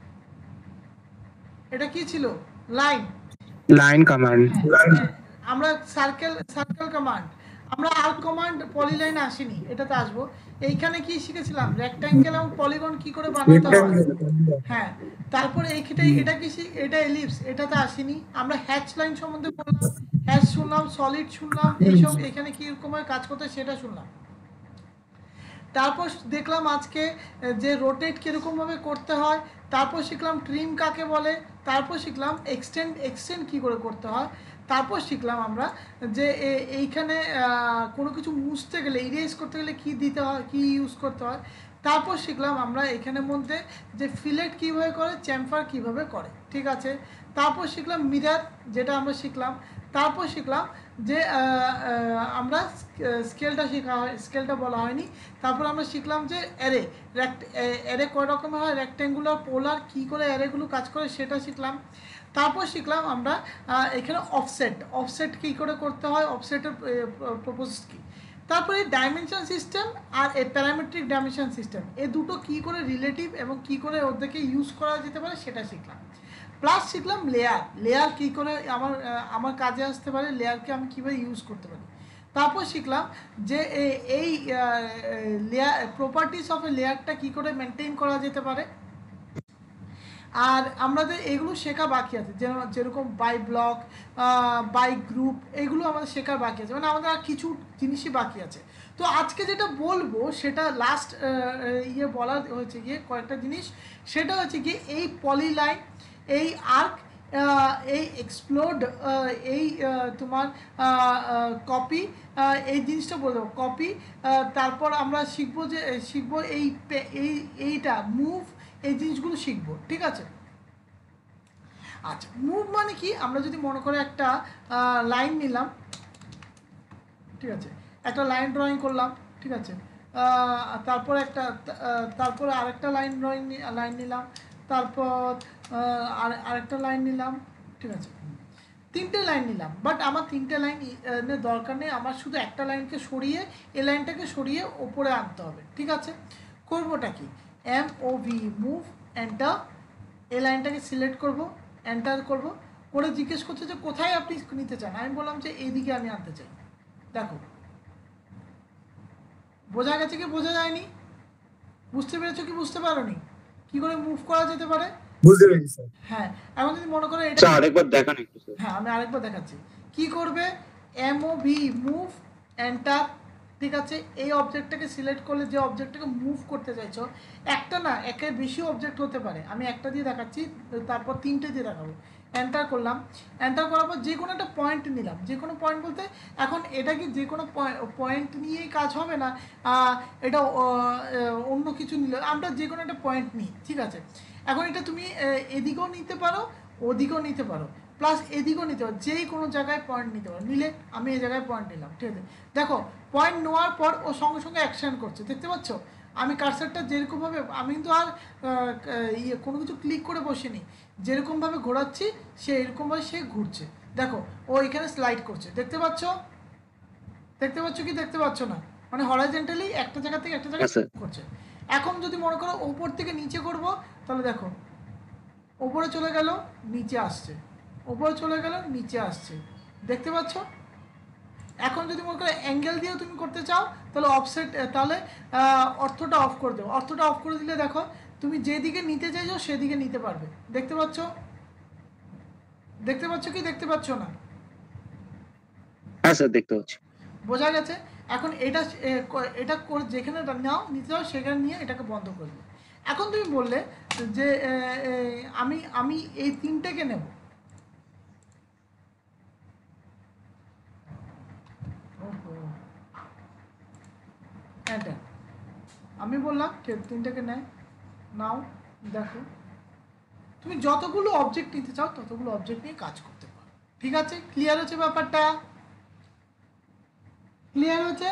এটা কি ছিল? Line command. আমরা সার্কেল কমান্ড, আমরা আর্ক কমান্ড পলিলাইন আসেনি, এটাতে আসবো। এইখানে কি শিখেছিলাম? রেক্ট্যাঙ্গেল এবং পলিগন কি করে বানাতে হয়। হ্যাঁ, তারপরে এটা কি এটা এলিপস, এটাতে আসেনি। আমরা হ্যাচ লাইন সম্বন্ধে বললাম, হ্যাচ শুনলাম, সলিড শুনলাম, এইসব এখানে কি রকম কাজ করতে সেটা শুনলাম। তারপর দেখলাম আজকে যে রোটেট কিরকম ভাবে করতে হয়, তারপর শিখলাম ট্রিম কাকে বলে, তারপর শিখলাম এক্সটেন্ড কি করে করতে হয়, তারপর শিখলাম আমরা যে এইখানে কোনো কিছু মুছতে গেলে, ইরেজ করতে গেলে কি দিতে হয়, কি ইউজ করতে হয়। তারপর শিখলাম আমরা এখানের মধ্যে যে ফিলেট কিভাবে করে, চ্যাম্ফার কিভাবে করে। ঠিক আছে, তারপর শিখলাম মিরর, যেটা আমরা শিখলাম। তারপর শিখলাম যে আমরা স্কেলটা শেখা হয়, স্কেলটা বলা হয়নি। তারপর আমরা শিখলাম যে অ্যারে কয় রকমের হয়, রেক্ট্যাঙ্গুলার, পোলার, কি করে অ্যারেগুলো কাজ করে সেটা শিখলাম। তারপর শিখলাম আমরা এখানে অফসেট কী করে করতে হয়, অফসেটের প্রপোজ কী। তারপরে ডাইমেনশন সিস্টেম আর এই প্যারামেট্রিক ডাইমেনশন সিস্টেম, এই দুটো কী করে রিলেটিভ এবং কী করে ওদেরকে ইউজ করা যেতে পারে সেটা শিখলাম। প্লাস শিখলাম লেয়ার কী করে আমার কাজে আসতে পারে, লেয়ারকে আমি কীভাবে ইউজ করতে পারি। তারপর শিখলাম যে এই লেয়ার প্রপার্টিস অফ এ লেয়ারটা কী করে মেনটেন করা যেতে পারে। আর আমাদের এগুলো শেখা বাকি আছে, যেরকম বাই ব্লক, বাই গ্রুপ, এগুলো আমাদের শেখার বাকি আছে, মানে আমাদের আর কিছু জিনিসই বাকি আছে। তো আজকে যেটা বলবো সেটা লাস্ট বলার হচ্ছে গিয়ে কয়েকটা জিনিস, সেটা হচ্ছে গিয়ে এই পলিলাইন, এই আর্ক, এই এক্সপ্লোড, এই তোমার কপি, এই জিনিসটা বলে দেবো কপি। তারপর আমরা শিখবো এইটা মুভ, এই জিনিসগুলো শিখবো, ঠিক আছে। আচ্ছা, মুভ মানে কি, আমরা যদি মনে করে একটা লাইন নিলাম, ঠিক আছে, একটা লাইন ড্রয়িং করলাম, ঠিক আছে, তারপর আরেকটা লাইন নিলাম, তারপর আরেকটা লাইন নিলাম, ঠিক আছে, 3টে লাইন নিলাম। বাট আমার 3টে লাইনের দরকার নেই, আমার শুধু একটা লাইনকে সরিয়ে এই লাইনটাকে সরিয়ে ওপরে আনতে হবে, ঠিক আছে। করবোটা কি, MOV মুভ, এন্টার, এই লাইনটাকে সিলেক্ট করব, এন্টার করব, করে জিজ্ঞেস করছে যে কোথায় আপনি নিতে চান, আমি বললাম যে এইদিকে আমি আনতে চাই। দেখো বোঝা গেছে কি বোঝা যায়নি, বুঝতে পেরেছো কি বুঝতে পারোনি, কি করে মুভ করা যেতে পারে? বুঝতে পেরেছি স্যার। হ্যাঁ, এখন যদি মনে করো এটা, স্যার আরেকবার দেখান একটু স্যার। হ্যাঁ আমি আরেকবার দেখাচ্ছি। কি করবে, MOV মুভ, এন্টার, ঠিক আছে। এই অবজেক্টটাকে সিলেক্ট করলে যে অবজেক্টটাকে মুভ করতে চাইছো, একটা না একের বেশি অবজেক্ট হতে পারে, আমি একটা দিয়ে দেখাচ্ছি, তারপর 3টে দিয়ে দেখাবো। এন্টার করলাম, এন্টার করার পর যে কোনো একটা পয়েন্ট নিলাম, যে কোনো পয়েন্ট বলতে এখন এটা কি যে কোনো পয়েন্ট নিয়েই কাজ হবে না, এটা অন্য কিছু নিলে আমরা যে কোনো একটা পয়েন্ট নিই, ঠিক আছে। এখন এটা তুমি এদিকেও নিতে পারো, ওদিকেও নিতে পারো, প্লাস এদিকেও নিতে পারো, যেই কোনো জায়গায় পয়েন্ট নিতে পারো। নিলে আমি এই জায়গায় পয়েন্ট নিলাম, ঠিক আছে। দেখো পয়েন্ট নেওয়ার পর ও সঙ্গে সঙ্গে অ্যাকশন করছে, দেখতে পাচ্ছ। আমি কার্সারটা যেরকমভাবে, আমি কিন্তু আর কোনো কিছু ক্লিক করে বসিনি, যেরকমভাবে ঘোরাচ্ছি সে এরকমভাবে সে ঘুরছে। দেখো ও এখানে স্লাইড করছে, দেখতে পাচ্ছ কি দেখতে পাচ্ছ না, মানে হরাইজন্টালি একটা জায়গা থেকে একটা জায়গায় করছে। এখন যদি মনে করো ওপর থেকে নিচে করব, তাহলে দেখো ওপরে চলে গেল, নিচে আসছে, ওপরে চলে গেল, নিচে আসছে, দেখতে পাচ্ছ। এখন যদি মনে করো অ্যাঙ্গেল দিয়েও তুমি করতে চাও, তাহলে অফসেট, তাহলে অর্থটা অফ করে দেবো। অর্থটা অফ করে দিলে দেখো তুমি যেদিকে নিতে চাইছো সেদিকে নিতে পারবে, দেখতে পাচ্ছ কি দেখতে পাচ্ছ না? হ্যাঁ স্যার দেখতে পাচ্ছি। বোঝা গেছে। এখন এটা করে যেখানে নাও নিতে চাও সেখানে নিয়ে এটাকে বন্ধ করবে। এখন তুমি বললে যে আমি এই 3টেকে নেব, আমি বললাম 3টেকে নাও। দেখো তুমি যতগুলো অবজেক্ট নিতে চাও ততগুলো অবজেক্ট নিয়ে কাজ করতে পারো, ঠিক আছে। ক্লিয়ার হচ্ছে ব্যাপারটা? ক্লিয়ার হচ্ছে?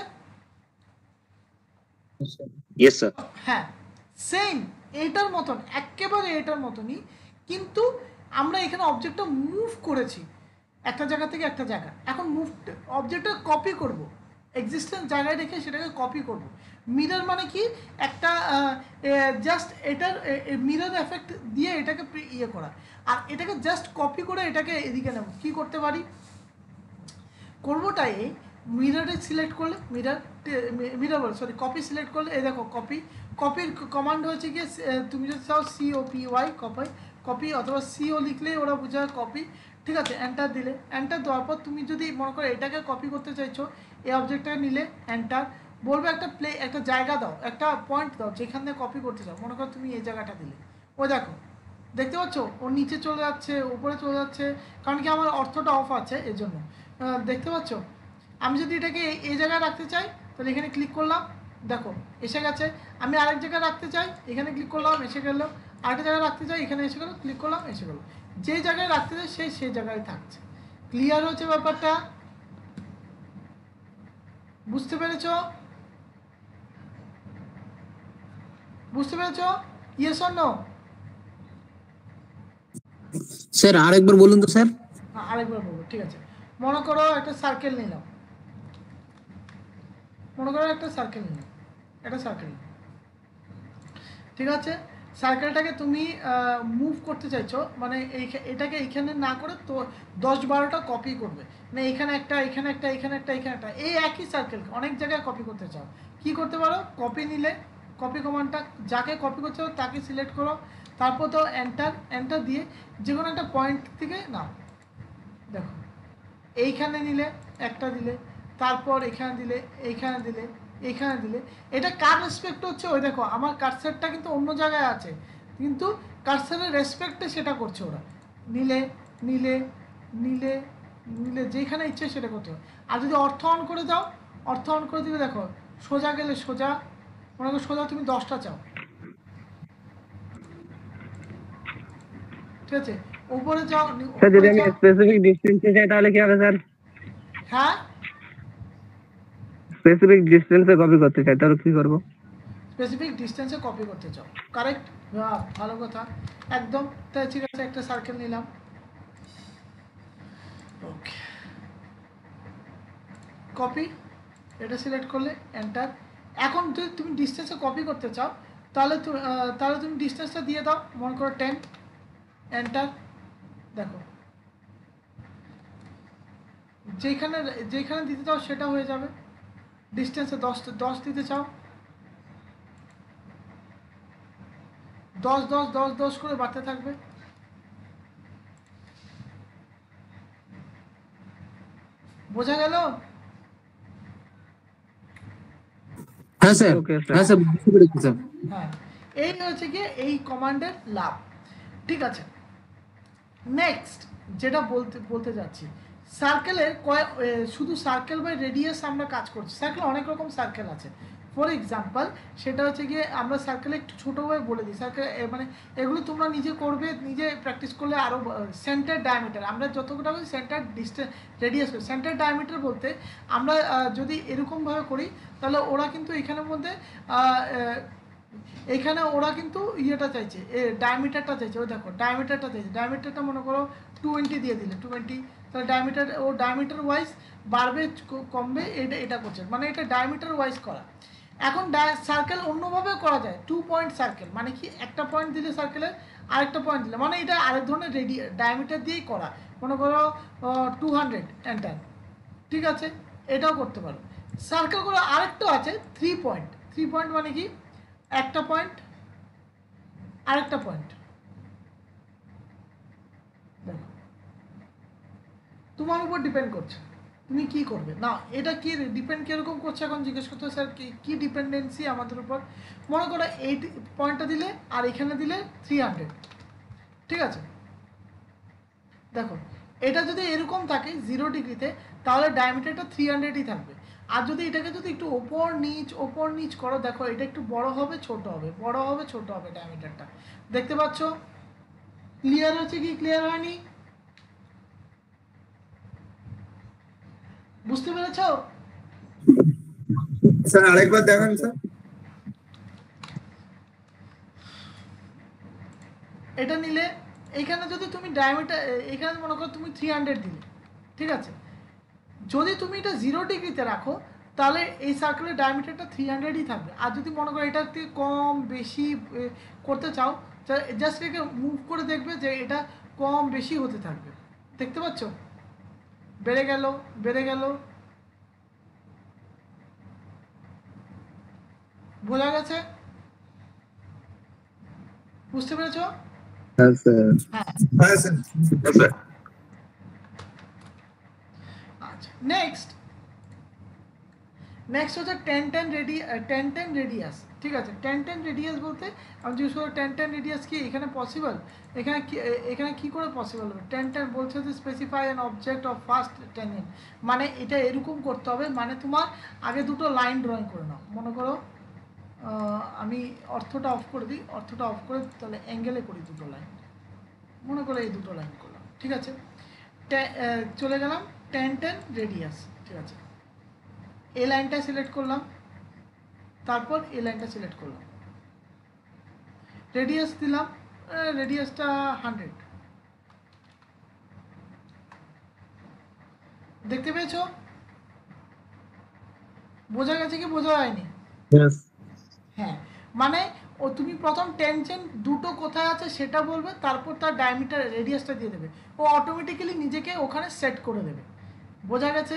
Yes sir. হ্যাঁ, সেম এটার মতন, একেবারে এটার মতনই, কিন্তু আমরা এখানে অবজেক্টটা মুভ করেছি একটা জায়গা থেকে একটা জায়গা। এখন মুভ অবজেক্টটা কপি করব, এক্সিস্টেন্স জায়গায় রেখে সেটাকে কপি করব। মিরর মানে কি, একটা জাস্ট এটার মিরর এফেক্ট দিয়ে এটাকে করা, আর এটাকে জাস্ট কপি করে এটাকে এদিকে নেব। কি করতে পারি, করবোটাই মিররে সিলেক্ট করলে, কপি সিলেক্ট করলে, এই দেখো কপির কমান্ড হচ্ছে গিয়ে, তুমি যদি চাও COPY কপি, অথবা CO লিখলেই ওরা বোঝায় কপি, ঠিক আছে। এন্টার দিলে, এন্টার দেওয়ার পর তুমি যদি মনে করো এটাকে কপি করতে চাইছো, এই অবজেক্টটাকে নিলে এন্টার, বলবে একটা জায়গা দাও, একটা পয়েন্ট দাও যেখান থেকে কপি করতে চাও। মনে করো তুমি এই জায়গাটা দিলে, ও দেখো দেখতে পাচ্ছ ও নিচে চলে যাচ্ছে, উপরে চলে যাচ্ছে, কারণ কি আমার অর্থটা অফ আছে এর জন্য, দেখতে পাচ্ছ। আমি যদি এটাকে এই জায়গায় রাখতে চাই তাহলে এখানে ক্লিক করলাম, দেখো এসে গেছে। আমি আরেক জায়গায় রাখতে চাই, এখানে ক্লিক করলাম, এসে গেল। আরেকটা জায়গায় রাখতে চাই, এখানে এসে গেলো, ক্লিক করলাম, এসে গেলো। যে জায়গায় রাখতে চাই সেই জায়গায় থাকছে। ক্লিয়ার হচ্ছে ব্যাপারটা? বুঝতে পেরেছ? Yes or no? স্যার আরেকবার বলুন তো স্যার। আরেকবার বলবো, ঠিক আছে। মনে করো একটা সার্কেল নিলাম, এটা সার্কেল, ঠিক আছে। সার্কেলটাকে তুমি মুভ করতে চাইছো, মানে এটাকে এইখানে না করে তো 10-12টা কপি করবে, মানে এখানে একটা, এখানে একটা, এখানে একটা, এখানে একটা, এই একই সার্কেলকে অনেক জায়গায় কপি করতে চাও, কি করতে পারো? কপি নিলে, কপি কমান্ডটা, যাকে কপি করতে চাও তাকে সিলেক্ট করো, তারপর তো এন্টার দিয়ে যে কোনো একটা পয়েন্ট থেকে নাও। দেখো এইখানে নিলে একটা দিলে, তারপর এখানে দিলে, এইখানে দিলে, এইখানে দিলে, এটা কার রেসপেক্ট হচ্ছে? ওই দেখো আমার কার্সারটা কিন্তু অন্য জায়গায় আছে, কিন্তু কার্সারের রেসপেক্টে সেটা করছে ওরা। নিলে নিলে নিলে নিলে যেখানে ইচ্ছে সেটা করতে হবে। আর যদি অর্থ অন করে দাও, অর্থ অন করে দিলে দেখো সোজা গেলে সোজা, মনে করো সোজা তুমি 10টা চাও, ঠিক আছে, উপরে যাও। স্যার যদি আমি স্পেসিফিক ডিসটেন্সে চাই তাহলে কি হবে স্যার? হ্যাঁ, স্পেসিফিক ডিসটেন্সে কপি করতে চাই তাহলে কি করব? স্পেসিফিক ডিস্টেন্সে কপি করতে চাও, কারেক্ট, ভালো কথা একদম। তাই ঠিক আছে, একটা সার্কেল নিলাম, ওকে, কপি, এটা সিলেক্ট করলে এন্টার। এখন যদি তুমি ডিস্টেন্সে কপি করতে চাও তাহলে তুমি ডিস্টেন্সটা দিয়ে দাও, মনে করো 10, এন্টার। দেখো যেখানে দিতে চাও সেটা হয়ে যাবে। ডিস্টেন্সে 10 দিতে চাও, 10 10 10 10 করে বাড়তে থাকবে। বোঝা গেল? হ্যাঁ স্যার, ওকে স্যার। হ্যাঁ স্যার, বুঝতে পেরেছি স্যার। হ্যাঁ, এই হচ্ছে গিয়ে এই কমান্ডের লাভ, ঠিক আছে। নেক্সট যেটা বলতে যাচ্ছি, সার্কেলের শুধু সার্কেল বাই রেডিয়াস আমরা কাজ করছি। সার্কেল অনেক রকম সার্কেল আছে। ফর এক্সাম্পল সেটা হচ্ছে গিয়ে আমরা সার্কেলে একটু ছোটোভাবে বলে দিই, সার্কেল মানে এগুলো তোমরা নিজে করবে, নিজে প্র্যাকটিস করলে আরও। সেন্টার ডায়ামিটার আমরা যতটা বলি, সেন্টার ডিস্টেন্স রেডিয়াস করি। সেন্টার ডায়ামিটার বলতে আমরা যদি এরকমভাবে করি তাহলে ওরা কিন্তু এখানের মধ্যে এখানে ওরা কিন্তু ইয়েটা চাইছে, ডায়ামিটারটা চাইছে। ওই দেখো ডায়ামিটারটা চাইছে, ডায়ামিটারটা মনে করো 20 দিয়ে দিলে 20, তাহলে ডায়ামিটার ও ডায়ামিটার ওয়াইজ বাড়বে কমবে, এটা করছে, মানে এটা ডায়ামিটার ওয়াইজ করা। এখন সার্কেল অন্যভাবে করা যায়, 2 পয়েন্ট সার্কেল, মানে কি একটা পয়েন্ট দিলে সার্কেলের আরেকটা পয়েন্ট দিলে, মানে এটা আরেক ধরনের ডায়ামিটার দিয়েই করা। মনে করো 200 এন্টার, ঠিক আছে, এটাও করতে পারো। সার্কেল করে আরেকটা আছে 3 পয়েন্ট। 3 পয়েন্ট মানে কি একটা পয়েন্ট আরেকটা পয়েন্ট। দেখো তোমার উপর ডিপেন্ড করছে তুমি কি করবে। না এটা কি ডিপেন্ড কিরকম করছে এখন জিজ্ঞেস করতে, স্যার কি ডিপেন্ডেন্সি আমাদের উপর। মনে করো এই পয়েন্টটা দিলে আর এখানে দিলে 300, ঠিক আছে। দেখো এটা যদি এরকম থাকে 0 ডিগ্রিতে তাহলে ডায়ামিটারটা 300ই থাকবে। আর যদি এটাকে যদি একটু ওপর নিচ করো, দেখো এটা একটু বড় হবে ছোট হবে, বড় হবে ছোট হবে ডায়ামিটারটা। দেখতে পাচ্ছ? ক্লিয়ার হচ্ছে কি ক্লিয়ার হয়নি? বুঝতে পেরেছো? স্যার আরেকবার দেখান স্যার। এটা নিলে এখানে যদি তুমি ডায়ামিটার, এখানে মনে করো তুমি 300 দিলে, ঠিক আছে। যদি তুমি এটা 0 ডিগ্রিতে রাখো তাহলে এই সার্কেলের ডায়ামিটারটা 300ই থাকবে। আর যদি মনে করো এটা থেকে কম বেশি করতে চাও, জাস্ট এটাকে মুভ করে দেখবে যে এটা কম বেশি হতে থাকবে। দেখতে পাচ্ছ? বেড়ে গেল বেড়ে গেল, বোঝা গেছে? বুঝতে পেরেছো? হ্যাঁ স্যার। হ্যাঁ, হ্যাঁ স্যার। আচ্ছা, নেক্সট হচ্ছে 10-10 রেডিয়াস, ঠিক আছে। 10-10 রেডিয়াস বলতে আমি জিজ্ঞেস করবো 10-10 রেডিয়াস কি এখানে পসিবল? এখানে কি করে পসিবল হবে? 10-10 বলছে যে specify an object of first 10 মানে এটা এরকম করতে হবে, মানে তোমার আগে দুটো লাইন ড্রয়িং করে নাও। মনে করো আমি অর্থটা অফ করে দিই, অর্থটা অফ করে তাহলে অ্যাঙ্গেলে করি দুটো লাইন। মনে করো এই দুটো লাইন করলাম, ঠিক আছে। চলে গেলাম 10-10 রেডিয়াস, ঠিক আছে। এই লাইনটা সিলেক্ট করলাম, তারপর এই লাইনটা সিলেক্ট করলাম, রেডিয়াস দিলাম, রেডিয়াসটা 100। দেখতে পেয়েছো? বোঝা গেছে কি বোঝা যায়নি? হ্যাঁ, মানে ও তুমি প্রথম টেনজেন্ট দুটো কোথায় আছে সেটা বলবে, তারপর তার ডায়ামিটার রেডিয়াসটা দিয়ে দেবে, ও অটোমেটিক্যালি নিজেকে ওখানে সেট করে দেবে। বোঝা গেছে?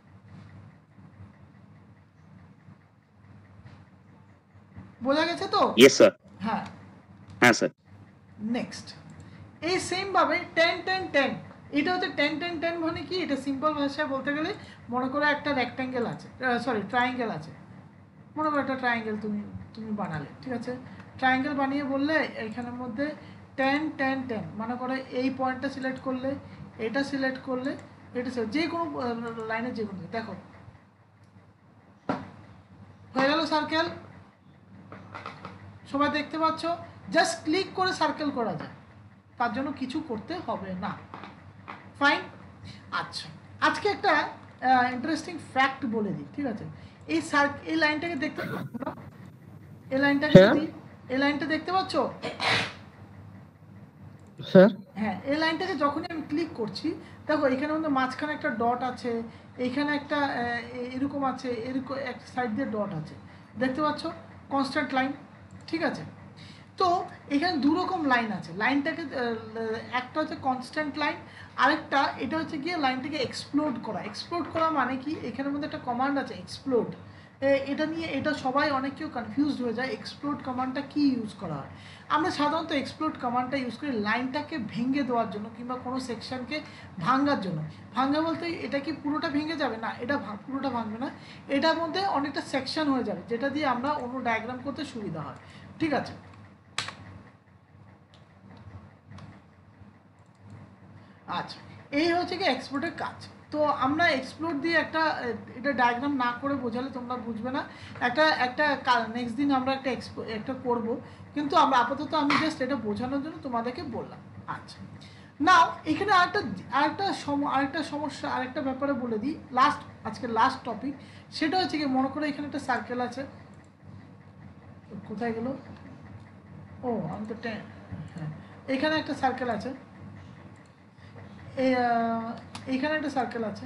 বোঝা গেছে তো? Yes sir. হ্যাঁ হ্যাঁ স্যার। নেক্সট এই সেম ভাবে 10 10 10, এটা হচ্ছে 10 10 10 মানে কি, এটা সিম্পল ভাষায় বলতে গেলে মনে করো একটা রেক্ট্যাঙ্গেল আছে, সরি ট্রায়াঙ্গেল আছে, মনে করো একটা ট্রায়াঙ্গেল তুমি বানালে, ঠিক আছে? ট্রায়াঙ্গেল বানিয়ে বললে এখানের মধ্যে 10 10 10, মনে করো এই পয়েন্টটা সিলেক্ট করলে, এটা সিলেক্ট করলে, এটা যে কোনো লাইনে যে কোনো, দেখো হয়ে গেল সার্কেল। সবাই দেখতে পাচ্ছ? জাস্ট ক্লিক করে সার্কেল করা যায়, তার জন্য কিছু করতে হবে না। ফাইন। আচ্ছা, আজকে একটা ইন্টারেস্টিং ফ্যাক্ট বলে দিই, ঠিক আছে? এই লাইনটাকে দেখতে পাচ্ছ? এই লাইনটা দেখতে পাচ্ছ? স্যার হ্যাঁ, এই লাইনটাকে যখনই আমি ক্লিক করছি, দেখো এখানে মধ্যে মাঝখানে একটা ডট আছে, এইখানে একটা এরকম আছে, এরকম এক সাইড দিয়ে ডট আছে, দেখতে পাচ্ছ? কনস্ট্যান্ট লাইন, ঠিক আছে? তো এখানে দু রকম লাইন আছে, লাইনটাকে একটা হচ্ছে কনস্ট্যান্ট লাইন, আরেকটা এটা হচ্ছে গিয়ে লাইনটাকে এক্সপ্লোড করা। এক্সপ্লোড করা মানে কি, এখানের মধ্যে একটা কমান্ড আছে এক্সপ্লোড, এটা নিয়ে এটা সবাই অনেক কেউ কনফিউজড হয়ে যায়, এক্সপ্লোড কমান্ডটা কি ইউজ করা হয়। আমরা সাধারণত এক্সপ্লোড কমান্ডটা ইউজ করি লাইনটাকে ভেঙে দেওয়ার জন্য কিংবা কোনো সেকশনকে ভাঙার জন্য। ভাঙা বলতে এটা কি পুরোটা ভেঙে যাবে না, এটা পুরোটা ভাঙবে না, এটার মধ্যে অনেকটা সেকশন হয়ে যাবে, যেটা দিয়ে আমরা অন্য ডায়াগ্রাম করতে সুবিধা হয়, ঠিক আছে? আচ্ছা, এই হচ্ছে কি এক্সপ্লোডের কাজ। তো আমরা এক্সপ্লোড দিয়ে এটা ডায়াগ্রাম না করে বোঝালে তোমরা বুঝবে না। একটা নেক্সট দিন আমরা একটা করব, কিন্তু আমরা আপাতত আমি জাস্ট এটা বোঝানোর জন্য তোমাদেরকে বললাম। আচ্ছা, নাও এখানে আরেকটা সমস্যা, আরেকটা ব্যাপারে বলে দিই, আজকে লাস্ট টপিক, সেটা হচ্ছে কি, মনে করো এখানে একটা সার্কেল আছে, কোথায় গেল? ও আমি তো হ্যাঁ, এখানে একটা সার্কেল আছে, এইখানে একটা সার্কেল আছে।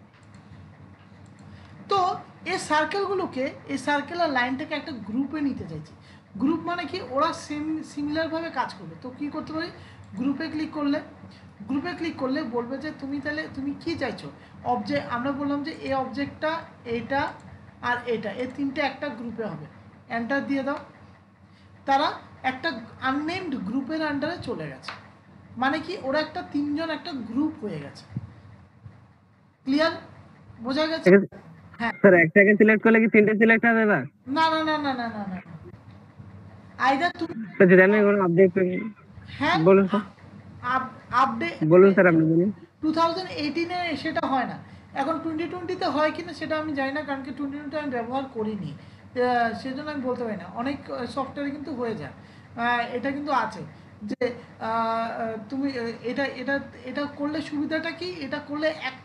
তো এই সার্কেলের লাইনটাকে একটা গ্রুপে নিতে চাইছি। গ্রুপ মানে কি, ওরা সিমিলারভাবে কাজ করবে। তো কি করতে পারি, গ্রুপে ক্লিক করলে বলবে যে তুমি কি চাইছো অবজেক্ট। আমরা বললাম যে এই অবজেক্টটা, এইটা আর এটা, এই তিনটে একটা গ্রুপে হবে, এন্টার দিয়ে দাও। তারা একটা আননেমড গ্রুপের আন্ডারে চলে গেছে, মানে কি ওরা তিনজন একটা গ্রুপ হয়ে গেছে। ক্লিয়ার? বোঝা গেছে? হ্যাঁ স্যার, একটাকে সিলেক্ট করলে কি তিনটে সিলেক্ট হবে? না না না না না না না না, আইদার তুমি যদি আমি কোনো আপডেট করি। হ্যাঁ বলুন স্যার। আপডেট বলুন স্যার, আপনি বলুন। 2018 এ সেটা হয় না, এখন 2020 তে হয় কিনা সেটা আমি জানি না, কারণ কি 2020 আমি ব্যবহার করিনি, সেজন্য আমি বলতে পারি না। অনেক সফটওয়্যারে কিন্তু হয়ে যায়, এটা কিন্তু আছে যে তুমি এটা করলে সুবিধাটা কি, এটা করলে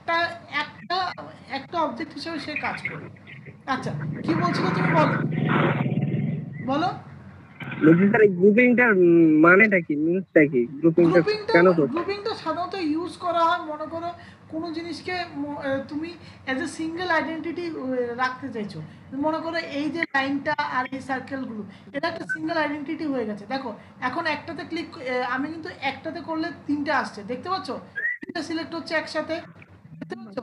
একটা অবজেক্ট হিসেবে সে কাজ করবে। আচ্ছা, কি বলছিলে তুমি, বলো। বলছি স্যার, এই গ্রুপিংটার মানেটা কি, মিন্সটা কি? গ্রুপিংটা কেন করছো? গ্রুপিংটা সাধারণত ইউজ করা হয়, মনে করো কোনো জিনিসকে তুমি অ্যাজ এ সিঙ্গেল আইডেন্টিটি রাখতে চাইছো। মনে করো এই যে লাইনটা আর এই সার্কেলগুলো, এটা একটা সিঙ্গেল আইডেন্টিটি হয়ে গেছে। দেখো এখন একটাতে আমি কিন্তু একটাতে করলে তিনটে আসছে, দেখতে পাচ্ছ? তিনটে সিলেক্ট হচ্ছে একসাথে, দেখতে পাচ্ছ?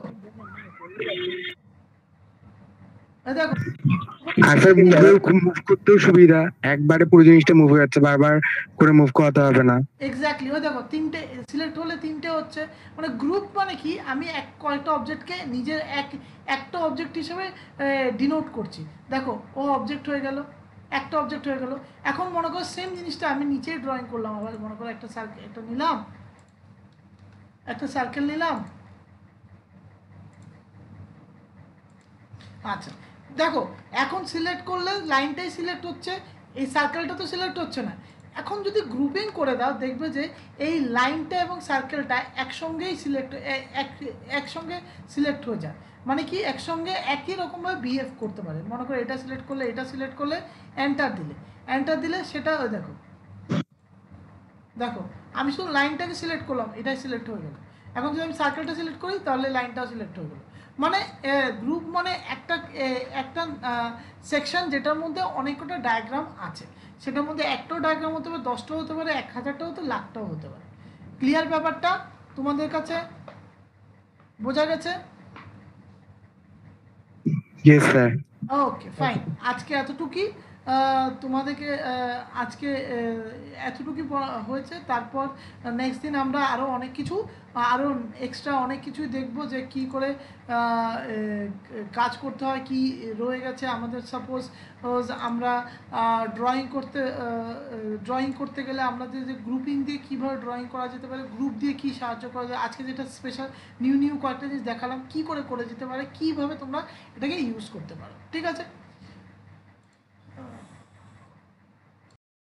দেখো মুভ করতেও সুবিধা, একবারে পুরো জিনিসটা মুভ হয়ে যাচ্ছে, বারবার করে মুভ করাতে হবে না। এক্স্যাক্টলি, ওই দেখো তিনটে সিলেক্ট হলে তিনটে হচ্ছে। মানে গ্রুপ মানে কি, আমি কয়েকটা অবজেক্টকে নিজের একটা অবজেক্ট হিসেবে ডিনোট করছি। দেখো ও অবজেক্ট হয়ে গেল, একটা অবজেক্ট হয়ে গেল। এখন মনে করো সেম জিনিসটা আমি নিচেই ড্রয়িং করলাম, আবার মনে করো একটা সার্কেল নিলাম। আচ্ছা দেখো, এখন সিলেক্ট করলে লাইনটাই সিলেক্ট হচ্ছে, এই সার্কেলটা তো সিলেক্ট হচ্ছে না। এখন যদি গ্রুপিং করে দাও, দেখবে যে এই লাইনটা এবং সার্কেলটা একসঙ্গেই একসঙ্গে সিলেক্ট হয়ে যায়। মানে কি, একসঙ্গে একই রকমভাবে বিহেভ করতে পারে। মনে করো এটা সিলেক্ট করলে এন্টার দিলে সেটা দেখো আমি শুধু লাইনটাকে সিলেক্ট করলাম, এটাই সিলেক্ট হয়ে গেল। এখন যদি আমি সার্কেলটা সিলেক্ট করি, তাহলে লাইনটাও সিলেক্ট হয়ে গেল। মানে গ্রুপ মানে একটা সেকশন যেটার মধ্যে অনেক কটা ডায়াগ্রাম আছে, সেটার মধ্যে একটাও ডায়াগ্রাম হতে পারে, 10টাও হতে পারে, 1000টাও হতে, লাখটাও হতে পারে। ক্লিয়ার ব্যাপারটা তোমাদের কাছে? বোঝা গেছে? Yes sir. ওকে ফাইন, আজকে এতটুকুই তোমাদেরকে আজকে এতটুকুই হয়েছে। তারপর নেক্সট দিন আমরা আরও অনেক কিছু, আরও এক্সট্রা অনেক কিছুই দেখব যে কি করে কাজ করতে হয়, কি রয়ে গেছে আমাদের। সাপোজ আমরা ড্রয়িং করতে গেলে আমাদের যে গ্রুপিং দিয়ে কীভাবে ড্রয়িং করা যেতে পারে, গ্রুপ দিয়ে কী সাহায্য করা যায়, আজকে যেটা স্পেশাল নিউ কয়েকটা জিনিস দেখালাম কী করে যেতে পারে, কীভাবে তোমরা এটাকে ইউজ করতে পারো। ঠিক আছে?